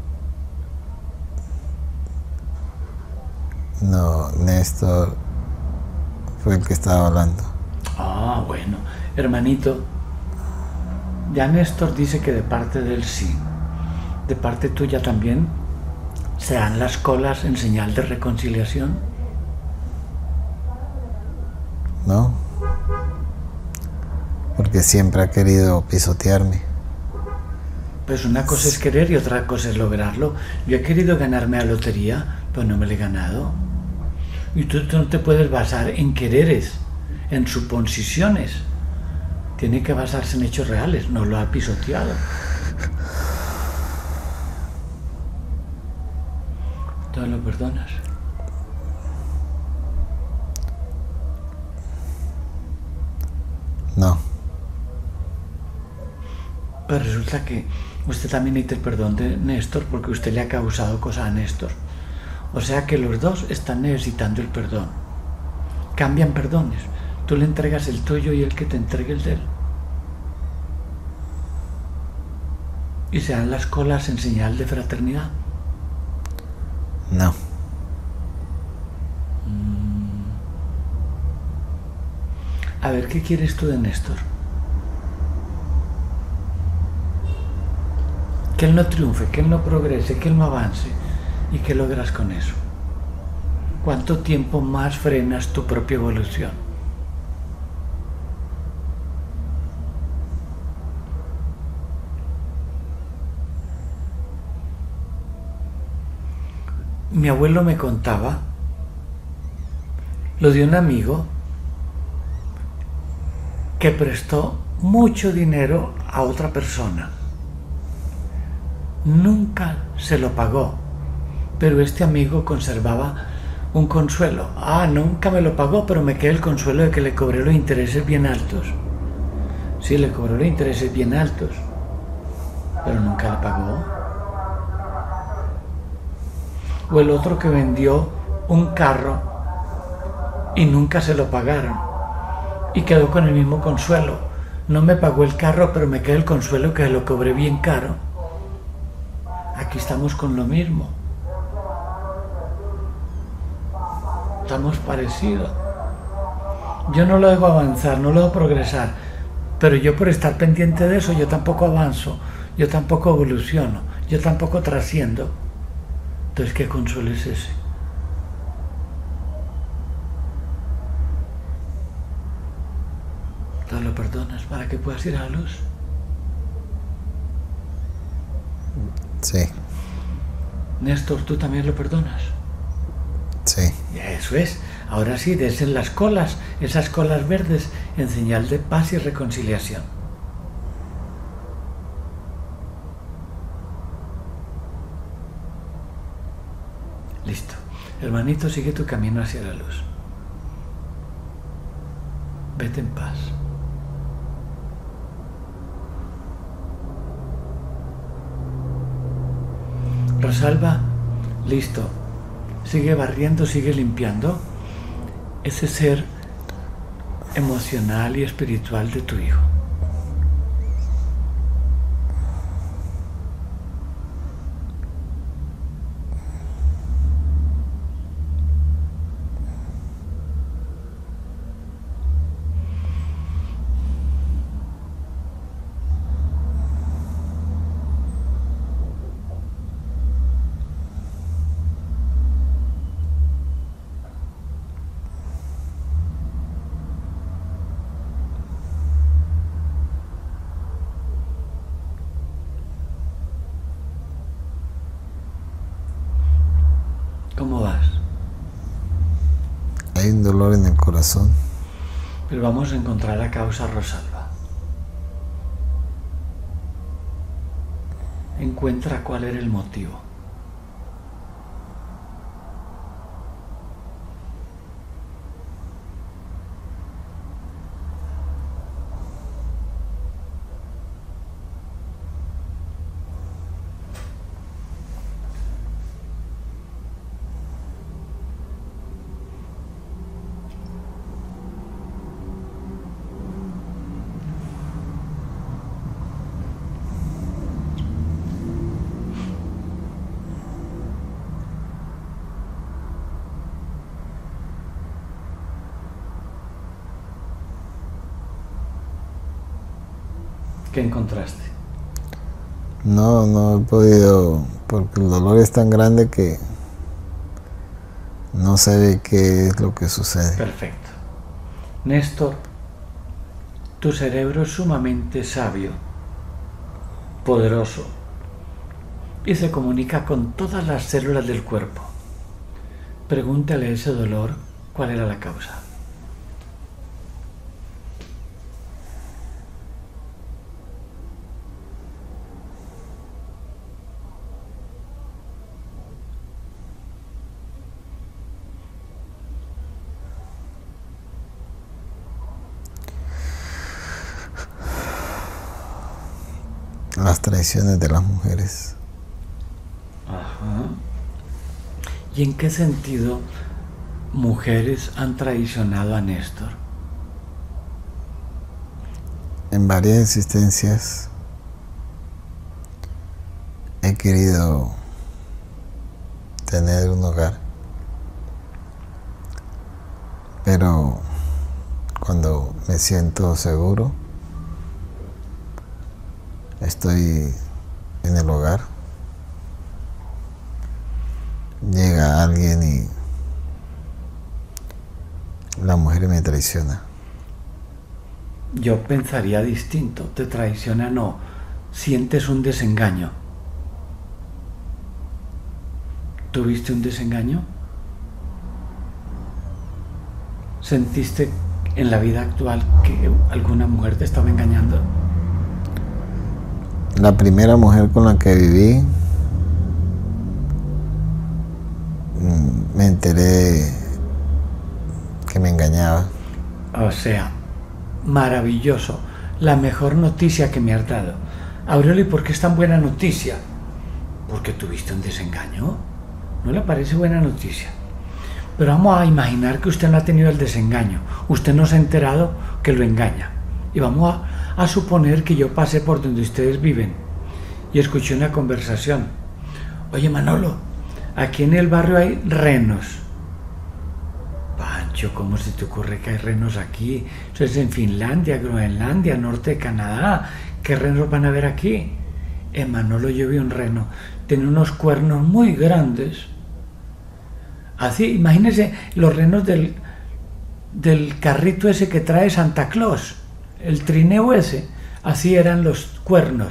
No, Néstor fue el que estaba hablando. Bueno, hermanito, ya Néstor dice que de parte de él sí, de parte tuya también, ¿se dan las colas en señal de reconciliación? No, porque siempre ha querido pisotearme. Pues una cosa es querer y otra cosa es lograrlo. Yo he querido ganarme la lotería, pero no me la he ganado. Y tú no te puedes basar en quereres, en suposiciones. Tiene que basarse en hechos reales, no lo ha pisoteado. ¿Tú lo perdonas? No. Pero resulta que usted también necesita el perdón de Néstor porque usted le ha causado cosas a Néstor. O sea que los dos están necesitando el perdón. Cambian perdones. Tú le entregas el tuyo y él que te entregue el de él. ¿Y se dan las colas en señal de fraternidad? No. A ver, ¿qué quieres tú de Néstor? Que él no triunfe, que él no progrese, que él no avance. ¿Y qué logras con eso? ¿Cuánto tiempo más frenas tu propia evolución? Mi abuelo me contaba lo de un amigo que prestó mucho dinero a otra persona. Nunca se lo pagó, pero este amigo conservaba un consuelo. Nunca me lo pagó, pero me quedé el consuelo de que le cobré los intereses bien altos. Sí, le cobró los intereses bien altos, pero nunca le pagó. O el otro que vendió un carro y nunca se lo pagaron y quedó con el mismo consuelo. No me pagó el carro, pero me quedé el consuelo que lo cobré bien caro. Aquí estamos con lo mismo. Estamos parecidos. Yo no lo dejo avanzar, no lo dejo progresar, pero yo por estar pendiente de eso, yo tampoco avanzo, yo tampoco evoluciono, yo tampoco trasciendo. Entonces, ¿qué consuelo es ese? ¿Tú lo perdonas para que puedas ir a la luz? Sí. Néstor, ¿tú también lo perdonas? Sí. Eso es. Ahora sí, desen las colas, esas colas verdes, en señal de paz y reconciliación. Listo. Hermanito, sigue tu camino hacia la luz. Vete en paz. Rosalba, listo. Sigue barriendo, sigue limpiando ese ser emocional y espiritual de tu hijo. ¿Cómo vas? Hay un dolor en el corazón. Pero vamos a encontrar la causa, Rosalba. Encuentra cuál era el motivo. ¿Qué encontraste? No he podido, porque el dolor es tan grande que no sabe qué es lo que sucede. Perfecto. Néstor, tu cerebro es sumamente sabio, poderoso, y se comunica con todas las células del cuerpo. Pregúntale a ese dolor cuál era la causa. Las traiciones de las mujeres. Ajá. ¿Y en qué sentido mujeres han traicionado a Néstor? En varias existencias he querido tener un hogar, pero cuando me siento seguro, estoy en el hogar, llega alguien y la mujer me traiciona. Yo pensaría distinto. Te traiciona, no. Sientes un desengaño. ¿Tuviste un desengaño? ¿Sentiste en la vida actual que alguna mujer te estaba engañando? La primera mujer con la que viví, me enteré que me engañaba. O sea, maravilloso. La mejor noticia que me has dado. Aurelio, ¿y por qué es tan buena noticia? ¿Porque tuviste un desengaño? ¿No le parece buena noticia? Pero vamos a imaginar que usted no ha tenido el desengaño. Usted no se ha enterado que lo engaña. Y vamos a suponer que yo pasé por donde ustedes viven y escuché una conversación. Oye, Manolo, aquí en el barrio hay renos. Pancho, ¿cómo se te ocurre que hay renos aquí? Eso es en Finlandia, Groenlandia, norte de Canadá. ¿Qué renos van a ver aquí? Manolo, yo vi un reno. Tiene unos cuernos muy grandes. Así, imagínense los renos del carrito ese que trae Santa Claus. El trineo ese. Así eran los cuernos.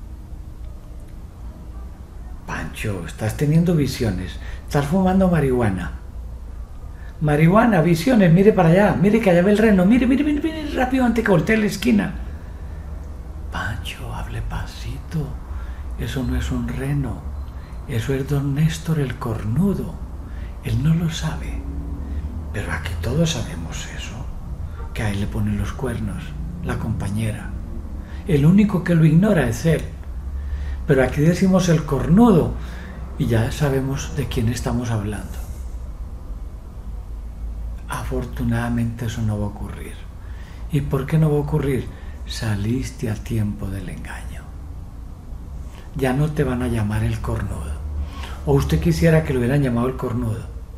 Pancho, estás teniendo visiones. Estás fumando marihuana. Marihuana, visiones, mire para allá, mire que allá ve el reno, mire, rápido antes que voltee la esquina. Pancho, hable pasito, eso no es un reno, eso es don Néstor el cornudo. Él no lo sabe, pero aquí todos sabemos eso, que a él le ponen los cuernos, la compañera. El único que lo ignora es él, pero aquí decimos el cornudo y ya sabemos de quién estamos hablando. Afortunadamente eso no va a ocurrir. ¿Y por qué no va a ocurrir? Saliste a tiempo del engaño. Ya no te van a llamar el cornudo. ¿O usted quisiera que lo hubieran llamado el cornudo?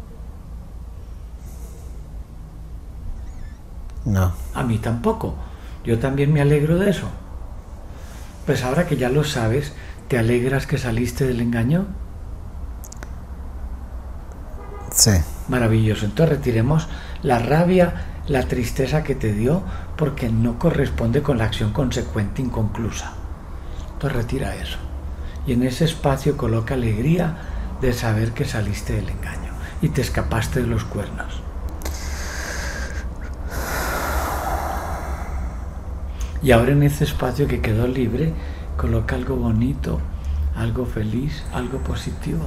No. A mí tampoco. Yo también me alegro de eso. Pues ahora que ya lo sabes, ¿te alegras que saliste del engaño? Sí. Maravilloso. Entonces retiremos la rabia, la tristeza que te dio porque no corresponde con la acción consecuente inconclusa. Entonces retira eso. Y en ese espacio coloca alegría de saber que saliste del engaño y te escapaste de los cuernos. Y ahora en ese espacio que quedó libre, coloca algo bonito, algo feliz, algo positivo.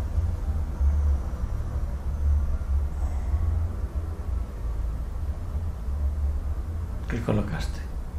¿Qué colocaste?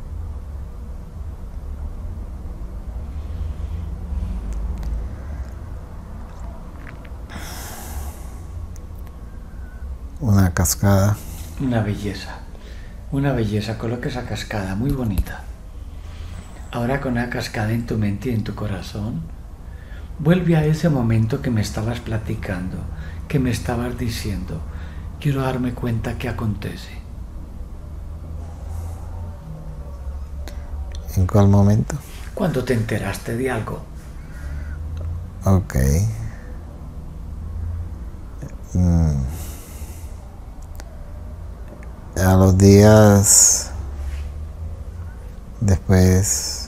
Una cascada. Una belleza. Una belleza. Coloca esa cascada muy bonita. Ahora con una cascada en tu mente y en tu corazón, vuelve a ese momento que me estabas platicando, que me estabas diciendo. Quiero darme cuenta qué acontece. ¿En cuál momento? Cuando te enteraste de algo. Ok. A los días después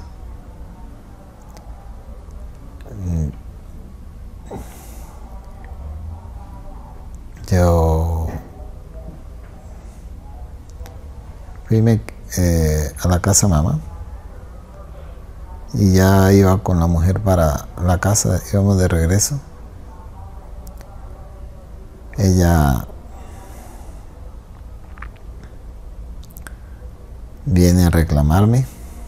yo fui a la casa mamá y ya iba con la mujer para la casa, íbamos de regreso. Ella viene a reclamarme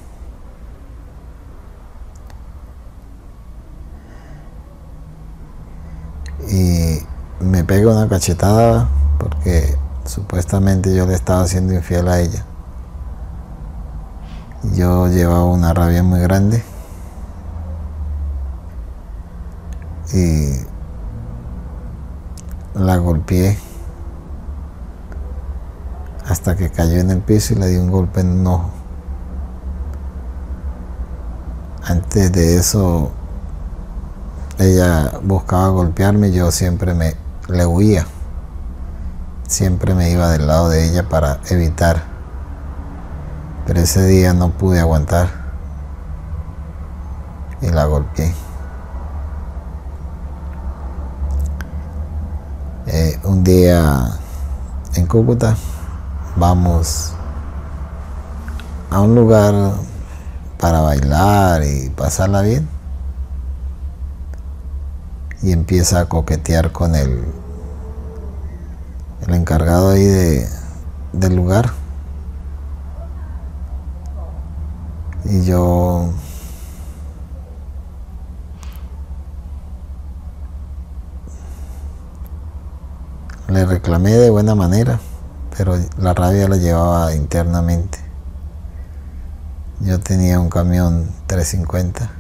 y me pega una cachetada porque supuestamente yo le estaba haciendo infiel a ella. Yo llevaba una rabia muy grande y la golpeé hasta que cayó en el piso y le di un golpe en un ojo. Antes de eso ella buscaba golpearme, yo siempre le huía, siempre me iba del lado de ella para evitar, pero ese día no pude aguantar y la golpeé. Un día en Cúcuta vamos a un lugar para bailar y pasarla bien, y empieza a coquetear con el encargado ahí del lugar, y yo le reclamé de buena manera, pero la rabia la llevaba internamente. Yo tenía un camión 350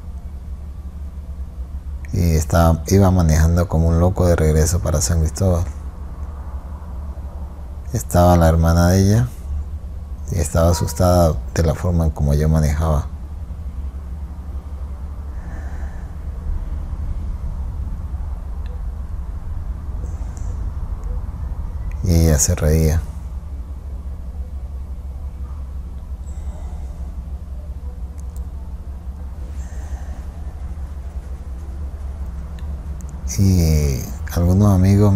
y iba manejando como un loco de regreso para San Cristóbal. Estaba la hermana de ella y estaba asustada de la forma en como yo manejaba. Y ella se reía. Y algunos amigos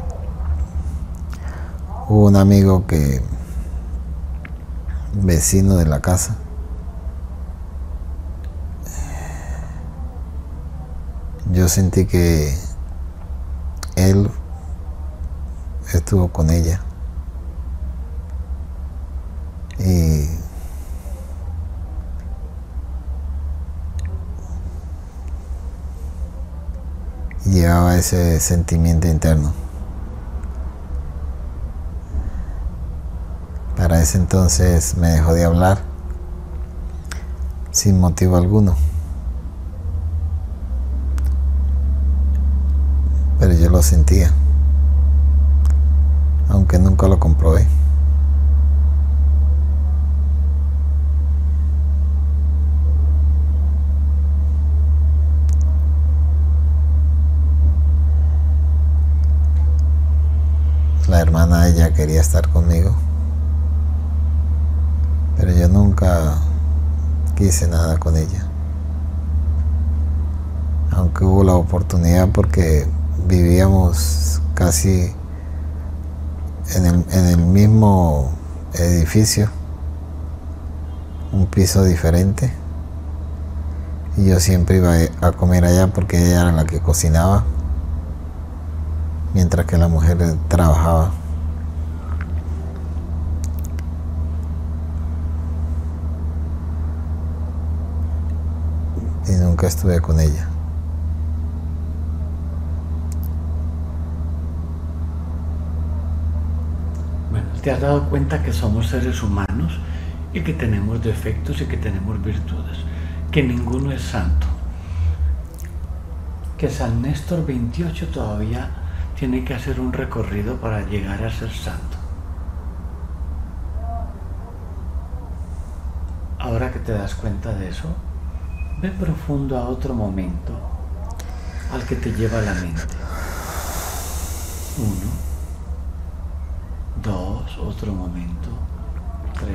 hubo un amigo vecino de la casa, yo sentí que él estuvo con ella y llevaba ese sentimiento interno. Para ese entonces me dejó de hablar sin motivo alguno, pero yo lo sentía, aunque nunca lo comprobé. La hermana de ella quería estar conmigo, pero yo nunca quise nada con ella, aunque hubo la oportunidad porque vivíamos casi en el mismo edificio, un piso diferente, y yo siempre iba a comer allá porque ella era la que cocinaba mientras que la mujer trabajaba. Y nunca estuve con ella. Bueno, te has dado cuenta que somos seres humanos y que tenemos defectos y que tenemos virtudes, que ninguno es santo, que San Néstor 28 todavía tiene que hacer un recorrido para llegar a ser santo. Ahora que te das cuenta de eso, ve profundo a otro momento al que te lleva la mente. 1, 2, otro momento. 3,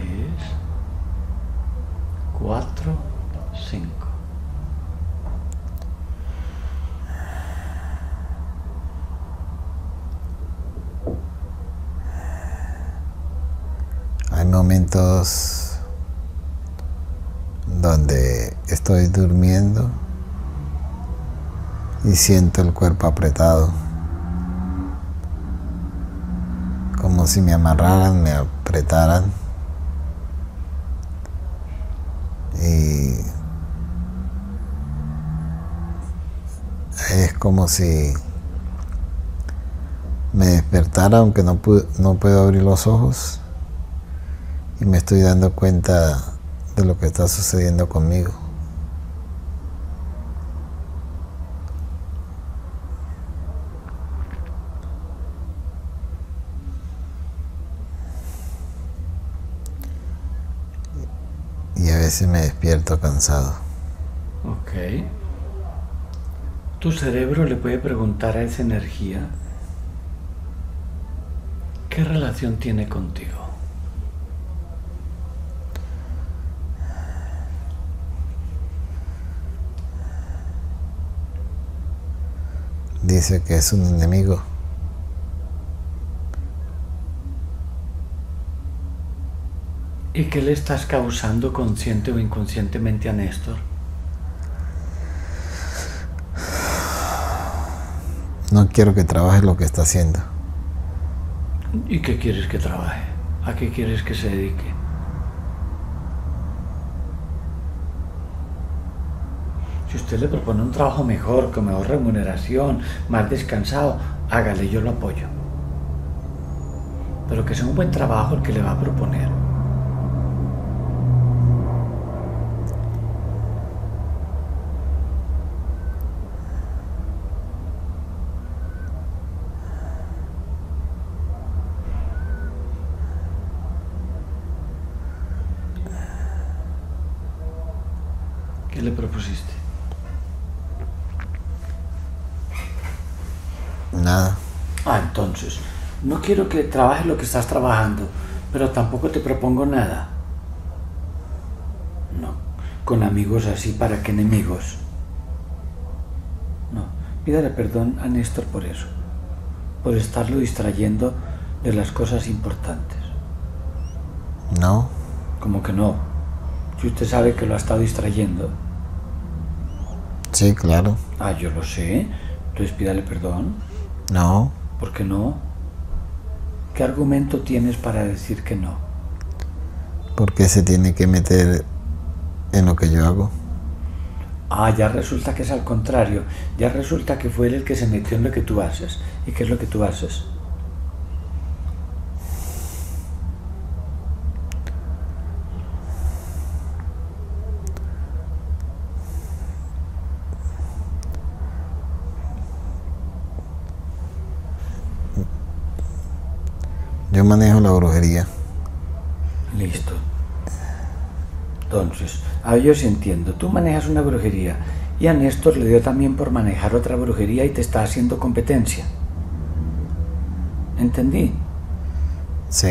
4, 5. Hay momentos donde estoy durmiendo y siento el cuerpo apretado, como si me amarraran, me apretaran, y es como si me despertara, aunque no puedo abrir los ojos, y me estoy dando cuenta de lo que está sucediendo conmigo. Y a veces me despierto cansado. Ok. Tu cerebro le puede preguntar a esa energía qué relación tiene contigo. Dice que es un enemigo. ¿Y qué le estás causando consciente o inconscientemente a Néstor? No quiero que trabaje lo que está haciendo. ¿Y qué quieres que trabaje? ¿A qué quieres que se dedique? Si usted le propone un trabajo mejor, con mejor remuneración, más descansado, hágale, yo lo apoyo. Pero que sea un buen trabajo el que le va a proponer. ¿Qué le propusiste? Nada. Entonces, no quiero que trabajes lo que estás trabajando, pero tampoco te propongo nada. No, con amigos así, ¿para qué enemigos? No, pídale perdón a Néstor por eso, por estarlo distrayendo de las cosas importantes. No. ¿Cómo que no? Si usted sabe que lo ha estado distrayendo. Sí, claro. Yo lo sé. Entonces pídale perdón. No. ¿Por qué no? ¿Qué argumento tienes para decir que no? ¿Por qué se tiene que meter en lo que yo hago? Ya resulta que es al contrario. Ya resulta que fue él el que se metió en lo que tú haces. ¿Y qué es lo que tú haces? Yo manejo la brujería. Listo. Entonces, yo sí entiendo. Tú manejas una brujería y a Néstor le dio también por manejar otra brujería y te está haciendo competencia. ¿Entendí? Sí.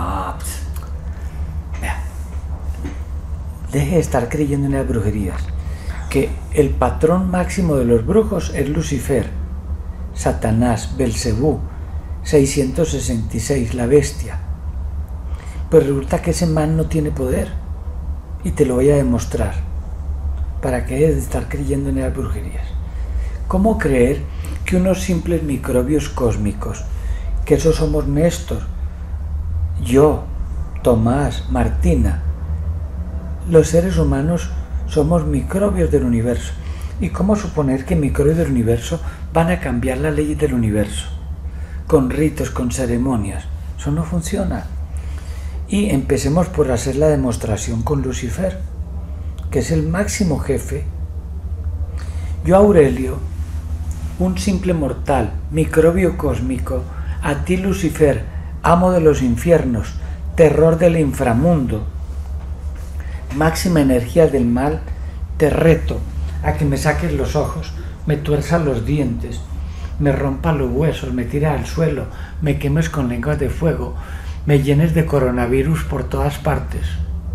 Vea. Deje de estar creyendo en las brujerías. Que el patrón máximo de los brujos es Lucifer, Satanás, Belcebú, 666, la bestia. Pues resulta que ese man no tiene poder. Y te lo voy a demostrar. ¿Para qué es de estar creyendo en las brujerías? ¿Cómo creer que unos simples microbios cósmicos, que esos somos Néstor, yo, Tomás, Martina, los seres humanos somos microbios del universo? ¿Y cómo suponer que microbios del universo van a cambiar las leyes del universo? Con ritos, con ceremonias. Eso no funciona. Y empecemos por hacer la demostración con Lucifer, que es el máximo jefe. Yo, Aurelio, un simple mortal, microbio cósmico, a ti, Lucifer, amo de los infiernos, terror del inframundo, máxima energía del mal, te reto a que me saques los ojos, me tuerzas los dientes, me rompas los huesos, me tires al suelo, me quemes con lenguas de fuego, me llenes de coronavirus por todas partes.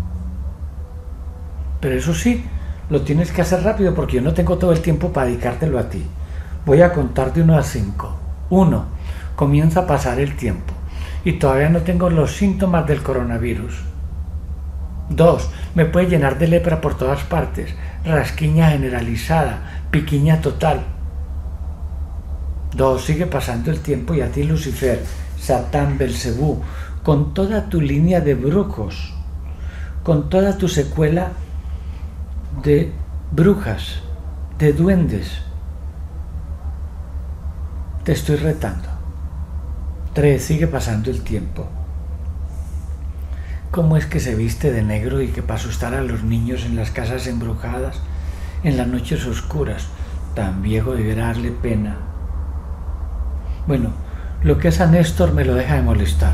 Pero eso sí, lo tienes que hacer rápido porque yo no tengo todo el tiempo para dedicártelo a ti. Voy a contar de 1 a 5. 1. Comienza a pasar el tiempo y todavía no tengo los síntomas del coronavirus. 2. Me puede llenar de lepra por todas partes, rasquiña generalizada, piquiña total. 2. Sigue pasando el tiempo y a ti, Lucifer, Satán, Belcebú, con toda tu línea de brujos, con toda tu secuela de brujas, de duendes, te estoy retando. 3. Sigue pasando el tiempo. ¿Cómo es que se viste de negro y que para asustar a los niños en las casas embrujadas, en las noches oscuras? Tan viejo deberá darle pena. Bueno, lo que es a Néstor me lo deja de molestar.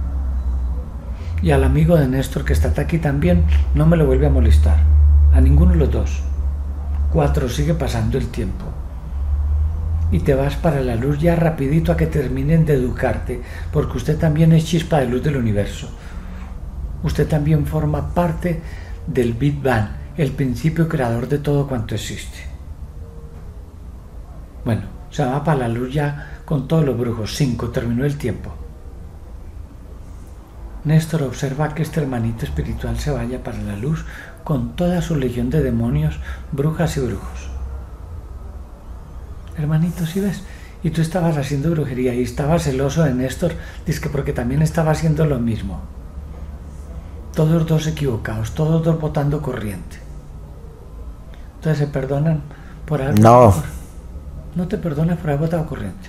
Y al amigo de Néstor que está aquí también no me lo vuelve a molestar. A ninguno de los dos. 4. Sigue pasando el tiempo. Y te vas para la luz ya rapidito a que terminen de educarte, porque usted también es chispa de luz del universo. Usted también forma parte del Big Bang, el principio creador de todo cuanto existe. Bueno, se va para la luz ya con todos los brujos. 5. Terminó el tiempo. Néstor observa que este hermanito espiritual se vaya para la luz con toda su legión de demonios, brujas y brujos. Hermanito, ¿sí ves? Y tú estabas haciendo brujería y estabas celoso de Néstor, dizque porque también estaba haciendo lo mismo. Todos dos equivocados, todos dos botando corriente. Entonces se perdonan por haber... No. No te perdonas por haber botado corriente.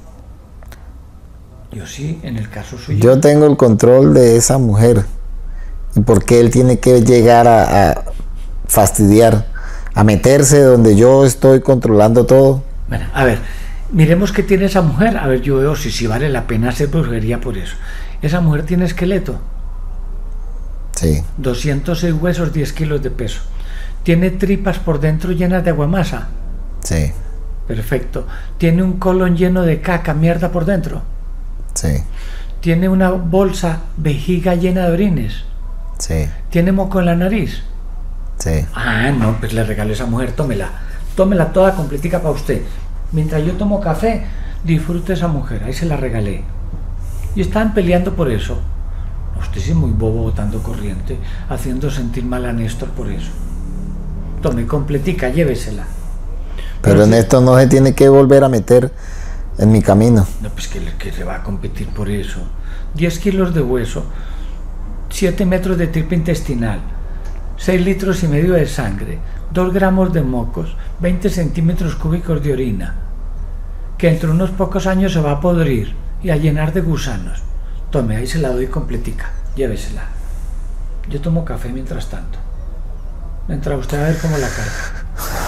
Yo sí, en el caso suyo. Yo tengo el control de esa mujer. ¿Y por qué él tiene que llegar a fastidiar, a meterse donde yo estoy controlando todo? Bueno, a ver, miremos qué tiene esa mujer. A ver, yo veo si vale la pena hacer brujería por eso. Esa mujer tiene esqueleto. Sí. 206 huesos, 10 kilos de peso. Tiene tripas por dentro llenas de aguamasa. Sí. Perfecto. Tiene un colon lleno de caca, mierda por dentro. Sí. Tiene una bolsa, vejiga llena de orines. Sí. ¿Tiene moco en la nariz? Sí. Ah, no, pues le regalé a esa mujer, tómela. Tómela toda completica para usted. Mientras yo tomo café, disfrute esa mujer, ahí se la regalé. Y estaban peleando por eso. Usted sí es muy bobo botando corriente, haciendo sentir mal a Néstor por eso. Tome completica, llévesela. Pero Néstor no se tiene que volver a meter en mi camino. No, pues que se va a competir por eso. 10 kilos de hueso, 7 metros de tripa intestinal, 6 litros y medio de sangre, 2 gramos de mocos, 20 centímetros cúbicos de orina, que entre unos pocos años se va a podrir y a llenar de gusanos. Tome, ahí se la doy completica, llévesela. Yo tomo café mientras tanto. Mientras usted va a ver cómo la carga.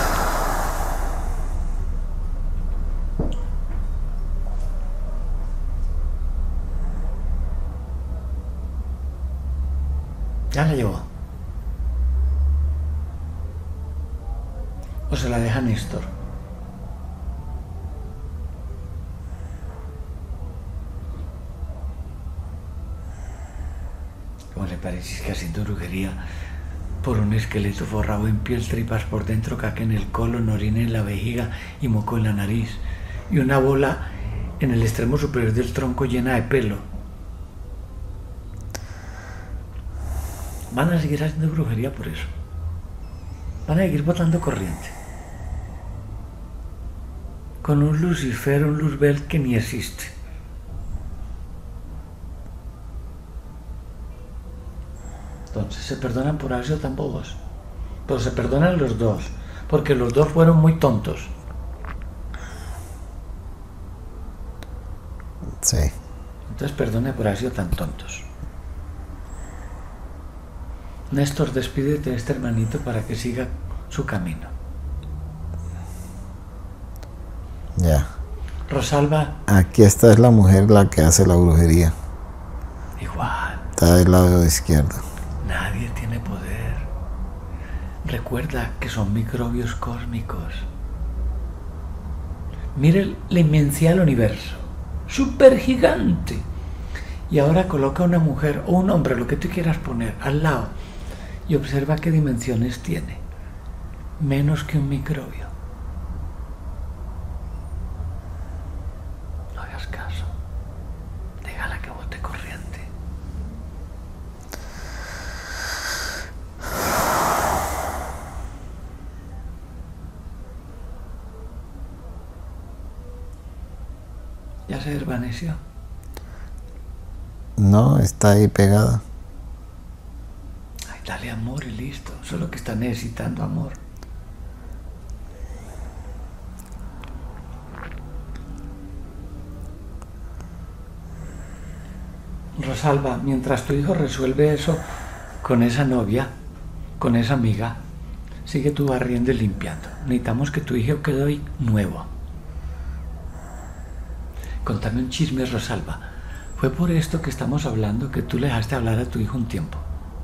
Ya la llevó. O se la deja Néstor. ¿Cómo le parece que haciendo brujería por un esqueleto forrado en piel, tripas por dentro, caca en el colon, orina en la vejiga y moco en la nariz? Y una bola en el extremo superior del tronco llena de pelo. Van a seguir haciendo brujería por eso. Van a seguir botando corriente. Con un Lucifer, un Luzbel que ni existe. Entonces se perdonan por haber sido tan bobos. Pero se perdonan los dos, porque los dos fueron muy tontos. Sí. Entonces perdone por haber sido tan tontos. Néstor, despídete de este hermanito para que siga su camino. Ya. Rosalba. Aquí esta es la mujer la que hace la brujería. Igual. Está del lado izquierdo. Nadie tiene poder. Recuerda que son microbios cósmicos. Mire la inmensidad del universo, súper gigante. Y ahora coloca una mujer o un hombre, lo que tú quieras poner, al lado y observa qué dimensiones tiene. Menos que un microbio. No hagas caso. Déjala que bote corriente. ¿Ya se desvaneció? No, está ahí pegada. Ay, dale amor y listo. Solo que está necesitando amor. Rosalba, mientras tu hijo resuelve eso con esa novia, con esa amiga, sigue tú barriendo y limpiando. Necesitamos que tu hijo quede hoy nuevo. Contame un chisme, Rosalba. Fue por esto que estamos hablando que tú le dejaste hablar a tu hijo un tiempo.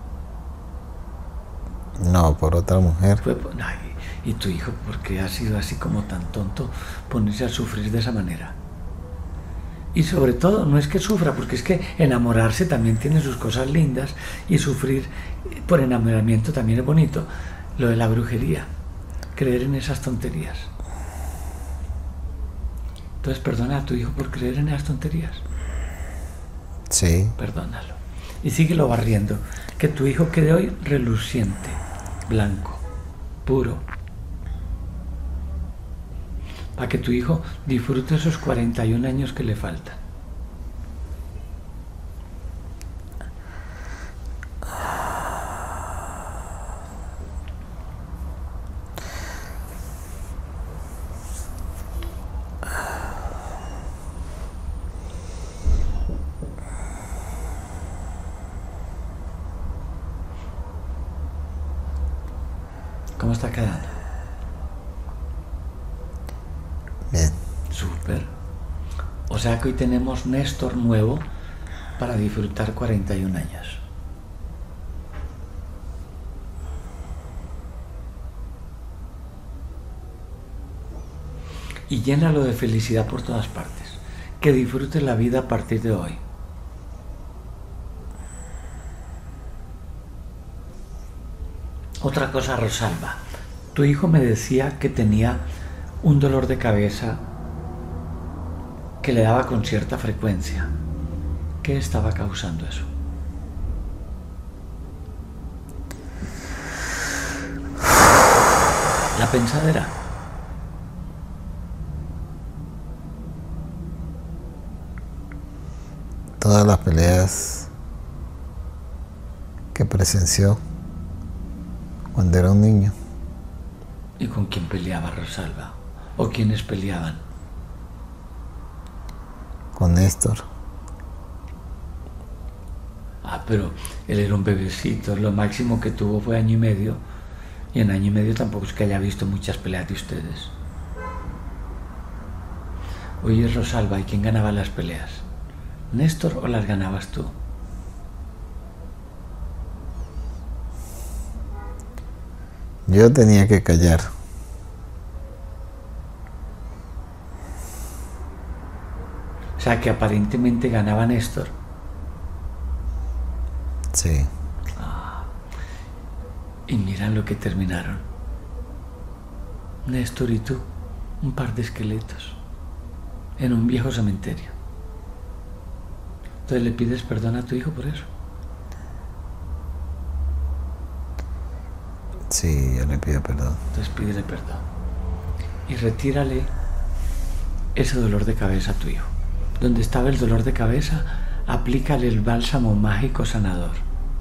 No, por otra mujer. Ay, ¿y tu hijo por qué ha sido así como tan tonto ponerse a sufrir de esa manera? Y sobre todo, no es que sufra, porque es que enamorarse también tiene sus cosas lindas y sufrir por enamoramiento también es bonito. Lo de la brujería, creer en esas tonterías. Entonces, perdona a tu hijo por creer en esas tonterías. Sí. Perdónalo. Y síguelo barriendo. Que tu hijo quede hoy reluciente, blanco, puro. Para que tu hijo disfrute esos 41 años que le faltan. ¿Cómo está quedando? Bien. Súper. O sea que hoy tenemos Néstor nuevo para disfrutar 41 años. Y llénalo de felicidad por todas partes. Que disfrute la vida a partir de hoy. Otra cosa, Rosalba. Tu hijo me decía que tenía un dolor de cabeza que le daba con cierta frecuencia. ¿Qué estaba causando eso? La pensadera. Todas las peleas que presenció cuando era un niño. ¿Y con quién peleaba Rosalba? ¿O quiénes peleaban? Con Néstor. Ah, pero él era un bebecito. Lo máximo que tuvo fue año y medio. Y en año y medio tampoco es que haya visto muchas peleas de ustedes. Oye, Rosalba, ¿y quién ganaba las peleas? ¿Néstor o las ganabas tú? Yo tenía que callar. O sea, que aparentemente ganaba Néstor. Sí. Y mira lo que terminaron. Néstor y tú, un par de esqueletos, en un viejo cementerio. Entonces le pides perdón a tu hijo por eso. Sí, yo le pido perdón. Entonces pídele perdón. Y retírale ese dolor de cabeza a tu hijo. Donde estaba el dolor de cabeza, aplícale el bálsamo mágico sanador.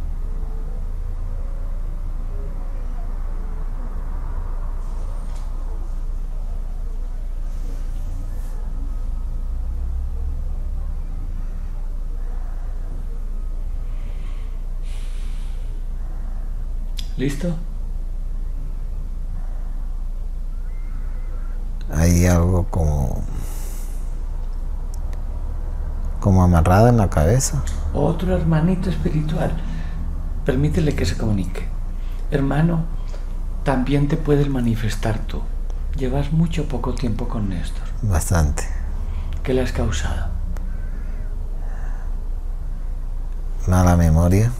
¿Listo? Hay algo como amarrado en la cabeza. Otro hermanito espiritual. Permítele que se comunique. Hermano, también te puedes manifestar tú. Llevas mucho poco tiempo con Néstor. Bastante. ¿Qué le has causado? Mala memoria,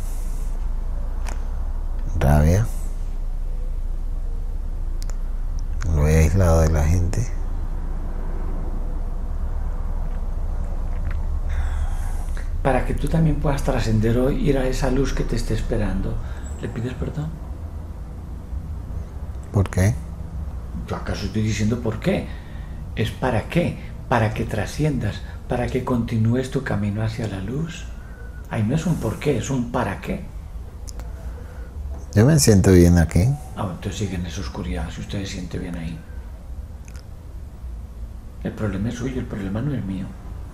rabia, lo he aislado de la gente. Para que tú también puedas trascender hoy, ir a esa luz que te esté esperando, ¿le pides perdón? ¿Por qué? ¿Yo acaso estoy diciendo por qué? Es para qué, para que trasciendas, para que continúes tu camino hacia la luz. Ahí no es un por qué, es un para qué. Yo me siento bien aquí. Entonces sigue en esa oscuridad, si usted se siente bien ahí. El problema es suyo, el problema no es mío.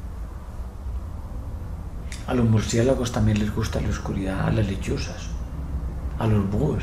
A los murciélagos también les gusta la oscuridad, a las lechuzas, a los búhos.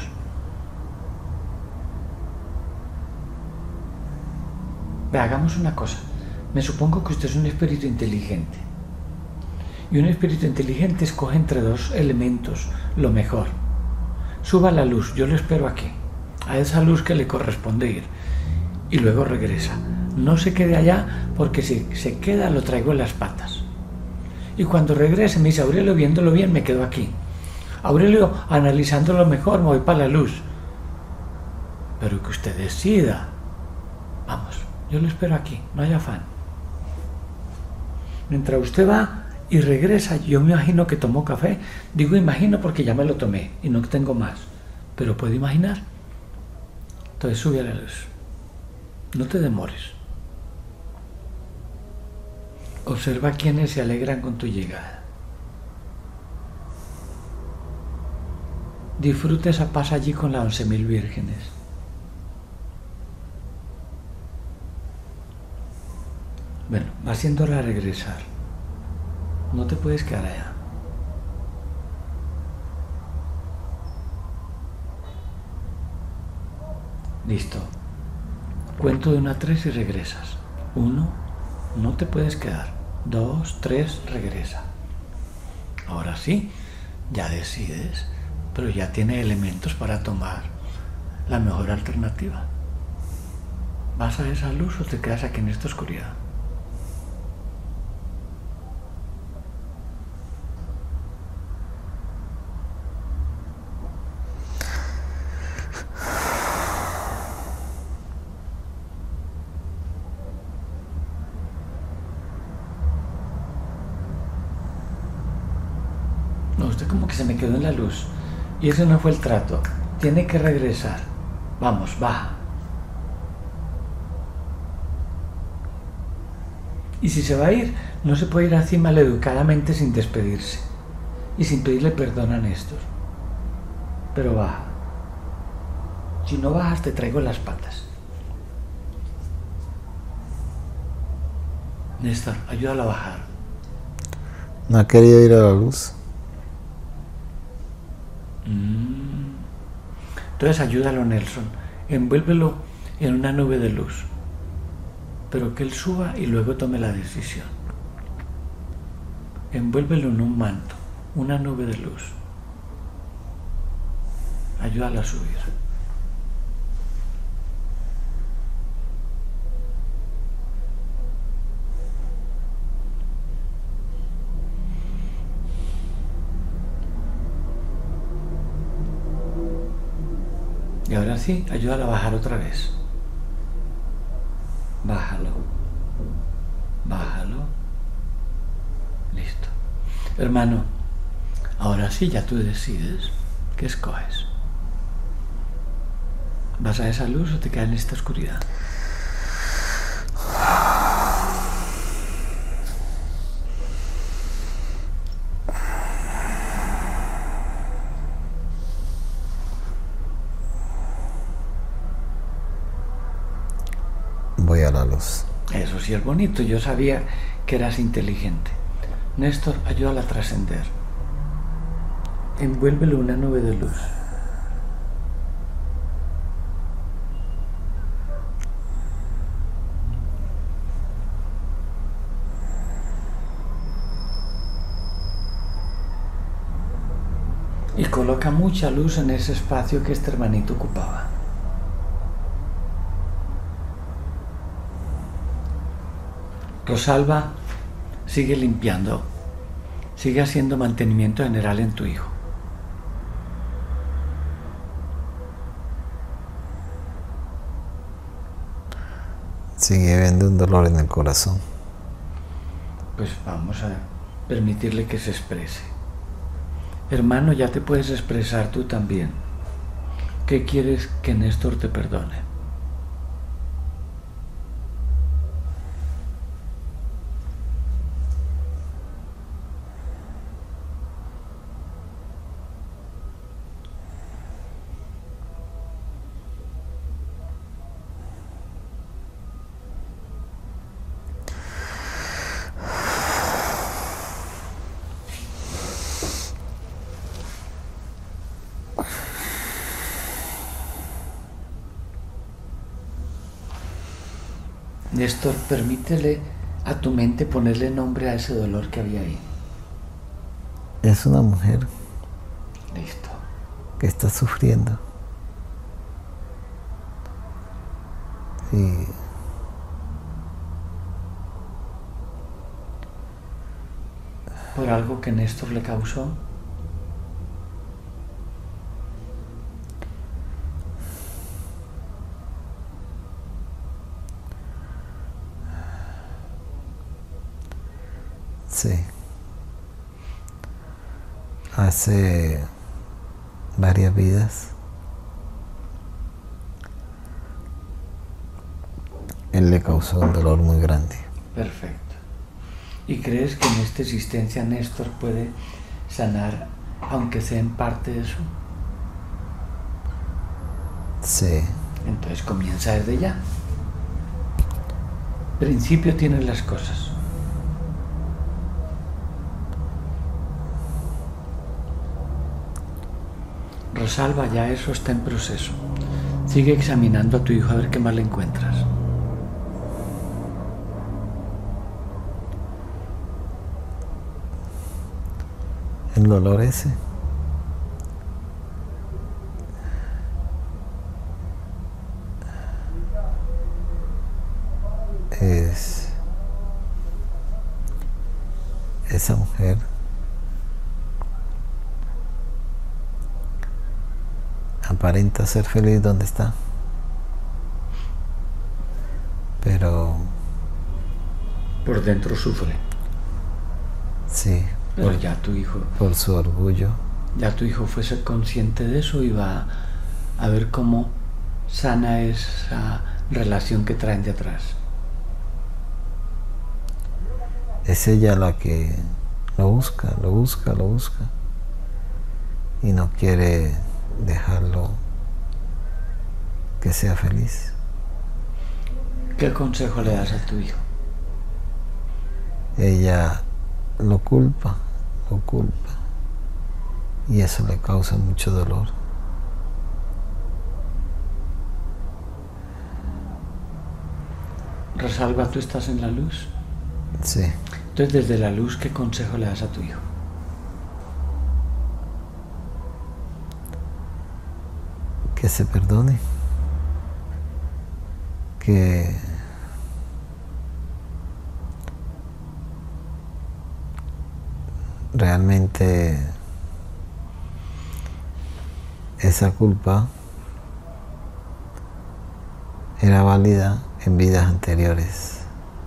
Hagamos una cosa. Me supongo que usted es un espíritu inteligente. Y un espíritu inteligente escoge entre dos elementos lo mejor. Suba a la luz, yo lo espero aquí, a esa luz que le corresponde ir. Y luego regresa. No se quede allá, porque si se queda lo traigo en las patas. Y cuando regrese me dice, Aurelio, viéndolo bien, me quedo aquí. Aurelio, analizándolo mejor, me voy para la luz. Pero que usted decida. Vamos, yo lo espero aquí, no hay afán. Mientras usted va y regresa, yo me imagino que tomó café. Digo imagino porque ya me lo tomé y no tengo más. Pero puedo imaginar. Entonces sube a la luz. No te demores. Observa quienes se alegran con tu llegada. Disfruta esa paz allí con las 11.000 vírgenes. Bueno, va siendo hora de regresar. No te puedes quedar allá. Listo. Cuento de 1 a 3 y regresas. 1, no te puedes quedar. 2, 3, regresa. Ahora sí, ya decides, pero ya tienes elementos para tomar la mejor alternativa. ¿Vas a esa luz o te quedas aquí en esta oscuridad? No, usted como que se me quedó en la luz. Y ese no fue el trato. Tiene que regresar. Vamos, baja. Y si se va a ir, no se puede ir así maleducadamente sin despedirse. Y sin pedirle perdón a Néstor. Pero baja. Si no bajas, te traigo las patas. Néstor, ayúdalo a bajar. No ha querido ir a la luz. Entonces ayúdalo, Nelson. Envuélvelo en una nube de luz. Pero que él suba y luego tome la decisión. Envuélvelo en un manto, una nube de luz. Ayúdalo a subir. Y ahora sí, ayúdalo a bajar otra vez. Bájalo. Bájalo. Listo. Hermano, ahora sí ya tú decides. ¿Qué escoges? ¿Vas a esa luz o te quedas en esta oscuridad? Voy a la luz. Eso sí es bonito, yo sabía que eras inteligente. Néstor, ayúdala a trascender. Envuélvelo en una nube de luz. Y coloca mucha luz en ese espacio que este hermanito ocupaba. Rosalba sigue limpiando, sigue haciendo mantenimiento general en tu hijo. Sigue habiendo un dolor en el corazón. Pues vamos a permitirle que se exprese. Hermano, ya te puedes expresar tú también. ¿Qué quieres que Néstor te perdone? Néstor, permítele a tu mente ponerle nombre a ese dolor que había ahí. Es una mujer Listo. que está sufriendo. Y ¿Por algo que Néstor le causó? sí, hace varias vidas él le causó un dolor muy grande. Perfecto. ¿Y crees que en esta existencia Néstor puede sanar, aunque sea en parte de eso? Sí, Entonces comienza desde ya. Principio tienen las cosas. Rosalba, ya eso está en proceso. Sigue examinando a tu hijo a ver qué más le encuentras. el dolor ese es esa mujer aparenta ser feliz donde está, pero Por dentro sufre. sí, Pero ya tu hijo por su orgullo, fuese consciente de eso y va a ver cómo sana esa relación que traen de atrás. es ella la que lo busca y no quiere dejarlo que sea feliz. ¿Qué consejo le das a tu hijo? Ella lo culpa y eso le causa mucho dolor. Rosalba, ¿tú estás en la luz? Sí, Entonces, desde la luz, ¿qué consejo le das a tu hijo? que se perdone, que realmente esa culpa era válida en vidas anteriores.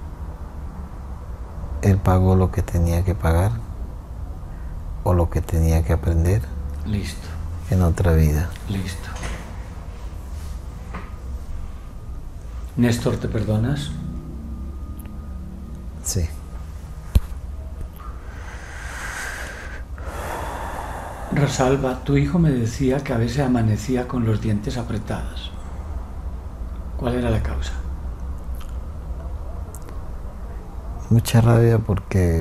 Él pagó lo que tenía que pagar o lo que tenía que aprender Listo, en otra vida. listo. Néstor, ¿te perdonas? Sí, Rosalba, tu hijo me decía que a veces amanecía con los dientes apretados. ¿Cuál era la causa? mucha rabia porque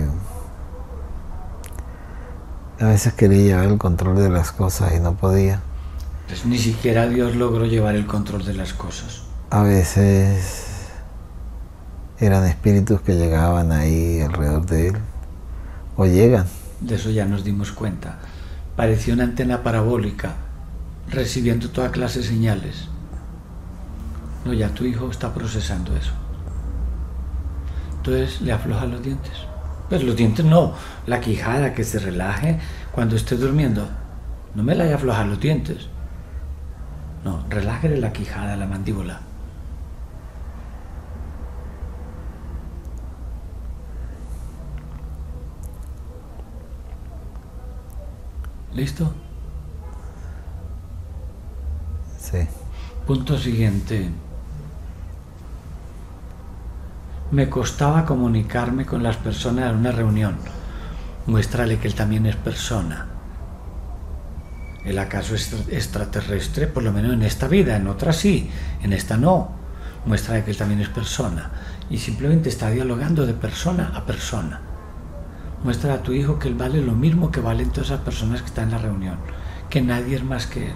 a veces quería llevar el control de las cosas y no podía. Pues ni siquiera Dios logró llevar el control de las cosas. A veces eran espíritus que llegaban ahí alrededor de él, o llegan. De eso ya nos dimos cuenta. Parecía una antena parabólica, recibiendo toda clase de señales. No, ya tu hijo está procesando eso. Entonces le afloja los dientes. Pues los dientes no, la quijada, que se relaje cuando esté durmiendo. No me la vaya a aflojar los dientes. No, relájele la quijada, la mandíbula. ¿Listo? Sí. Punto siguiente. Me costaba comunicarme con las personas en una reunión. Muéstrale que él también es persona. ¿El acaso es extraterrestre? Por lo menos en esta vida, en otra sí, en esta no. Muéstrale que él también es persona. Y simplemente está dialogando de persona a persona. Muestra a tu hijo que él vale lo mismo que valen todas esas personas que están en la reunión, que nadie es más que él,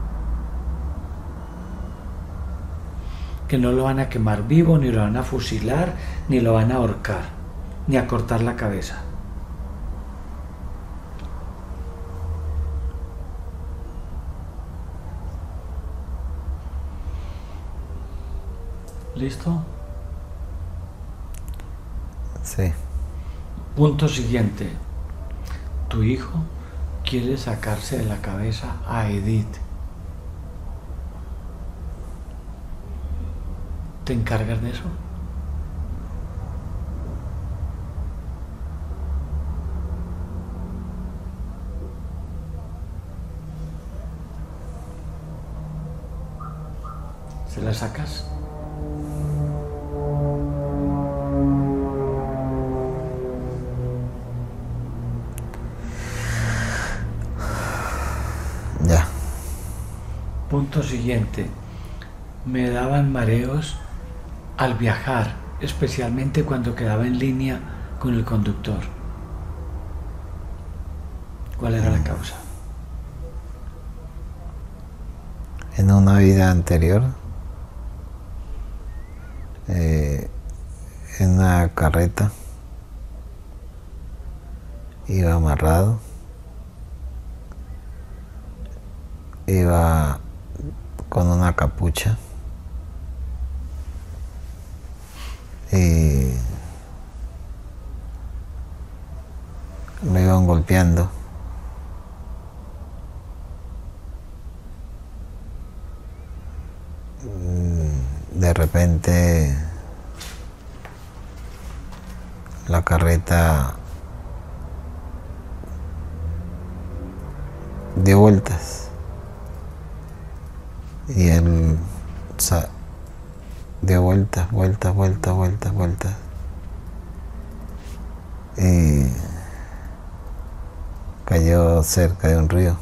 que no lo van a quemar vivo, ni lo van a fusilar, ni lo van a ahorcar, ni a cortar la cabeza. ¿Listo? Sí. Punto siguiente. Tu hijo quiere sacarse de la cabeza a Edith. ¿Te encargas de eso? ¿Se la sacas? Ya. Punto siguiente. Me daban mareos al viajar, especialmente cuando quedaba en línea con el conductor. ¿Cuál era la causa? En una vida anterior, en una carreta, iba amarrado, iba con una capucha y me iban golpeando. De repente la carreta dio vueltas y él dio vueltas y cayó cerca de un río.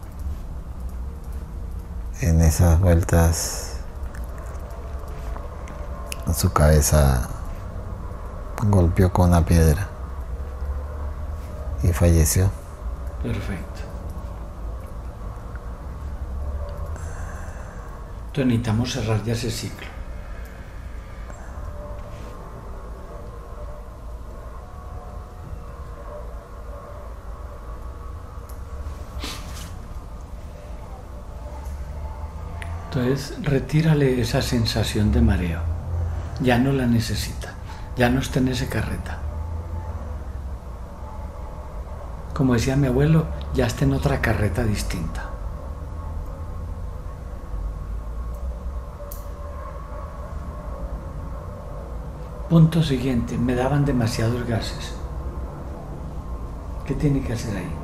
En esas vueltas su cabeza golpeó con una piedra y falleció. Perfecto. Entonces necesitamos cerrar ya ese ciclo. Entonces retírale esa sensación de mareo. Ya no la necesita. Ya no está en esa carreta. Como decía mi abuelo, ya está en otra carreta distinta. Punto siguiente, me daban demasiados gases. ¿Qué tiene que hacer ahí?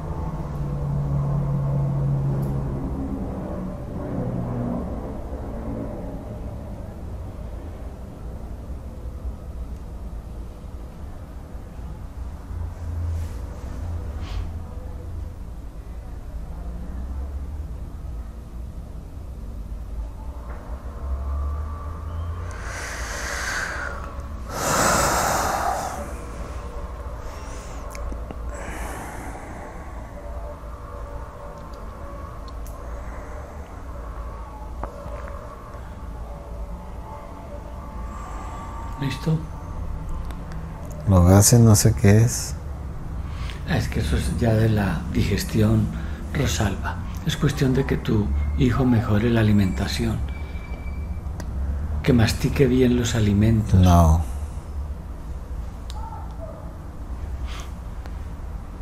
¿Listo? Los gases no sé qué es. Es que eso es ya de la digestión, Rosalba. Es cuestión de que tu hijo mejore la alimentación, que mastique bien los alimentos. No.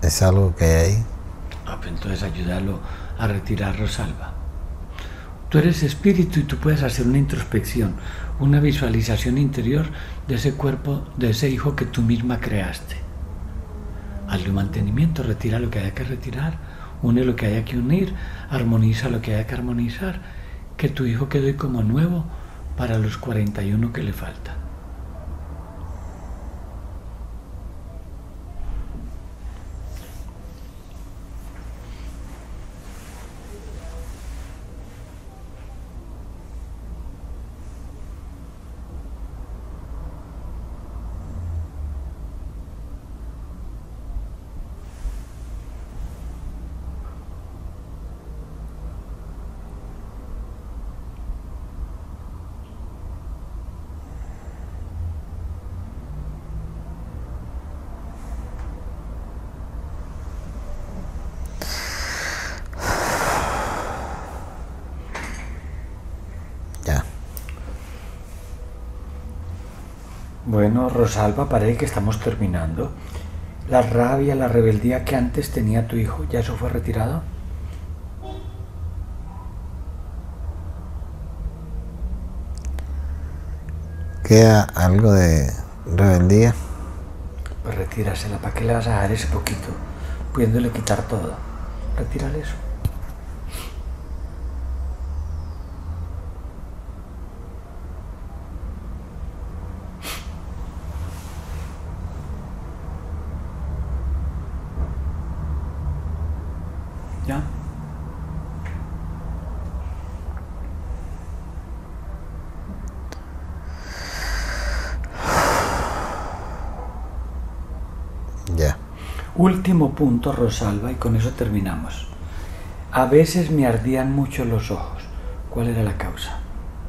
Es algo que hay ahí. Pues entonces ayúdalo a retirar, Rosalba. Tú eres espíritu y tú puedes hacer una introspección, una visualización interior de ese cuerpo, de ese hijo que tú misma creaste. Hazle un mantenimiento, retira lo que haya que retirar, une lo que haya que unir, armoniza lo que haya que armonizar, que tu hijo quede como nuevo para los 41 que le falta. Bueno, Rosalba, parece que estamos terminando. La rabia, la rebeldía que antes tenía tu hijo, ¿ya eso fue retirado? ¿Queda algo de rebeldía? Pues retírasela. ¿Para qué le vas a dejar ese poquito? Pudiéndole quitar todo. Retírale eso. ¿Ya? Ya. Último punto, Rosalba, y con eso terminamos. A veces me ardían mucho los ojos. ¿Cuál era la causa?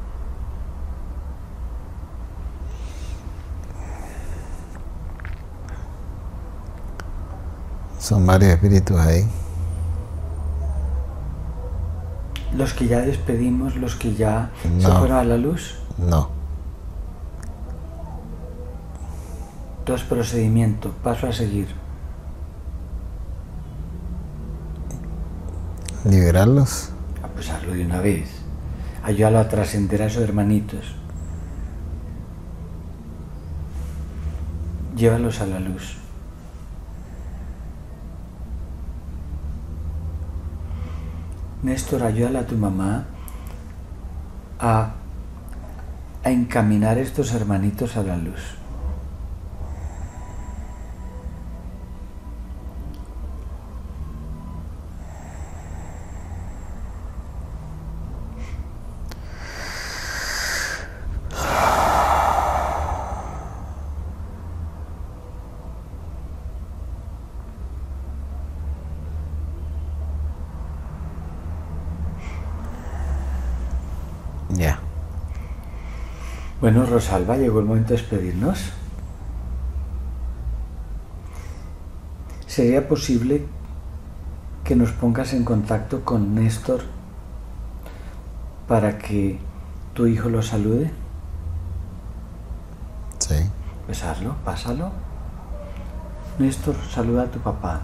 Son varios espíritus ahí. ¿Los que ya despedimos, los que ya No. se fueron a la luz? No. Entonces, procedimiento, paso a seguir. ¿Liberarlos? Pues hazlo de una vez. Ayúdalo a trascender a esos hermanitos. Llévalos a la luz. Néstor, ayúdale a tu mamá a encaminar estos hermanitos a la luz. Ya. Bueno, Rosalba, llegó el momento de despedirnos. ¿Sería posible que nos pongas en contacto con Néstor para que tu hijo lo salude? Sí. Pues hazlo, pásalo. Néstor, saluda a tu papá.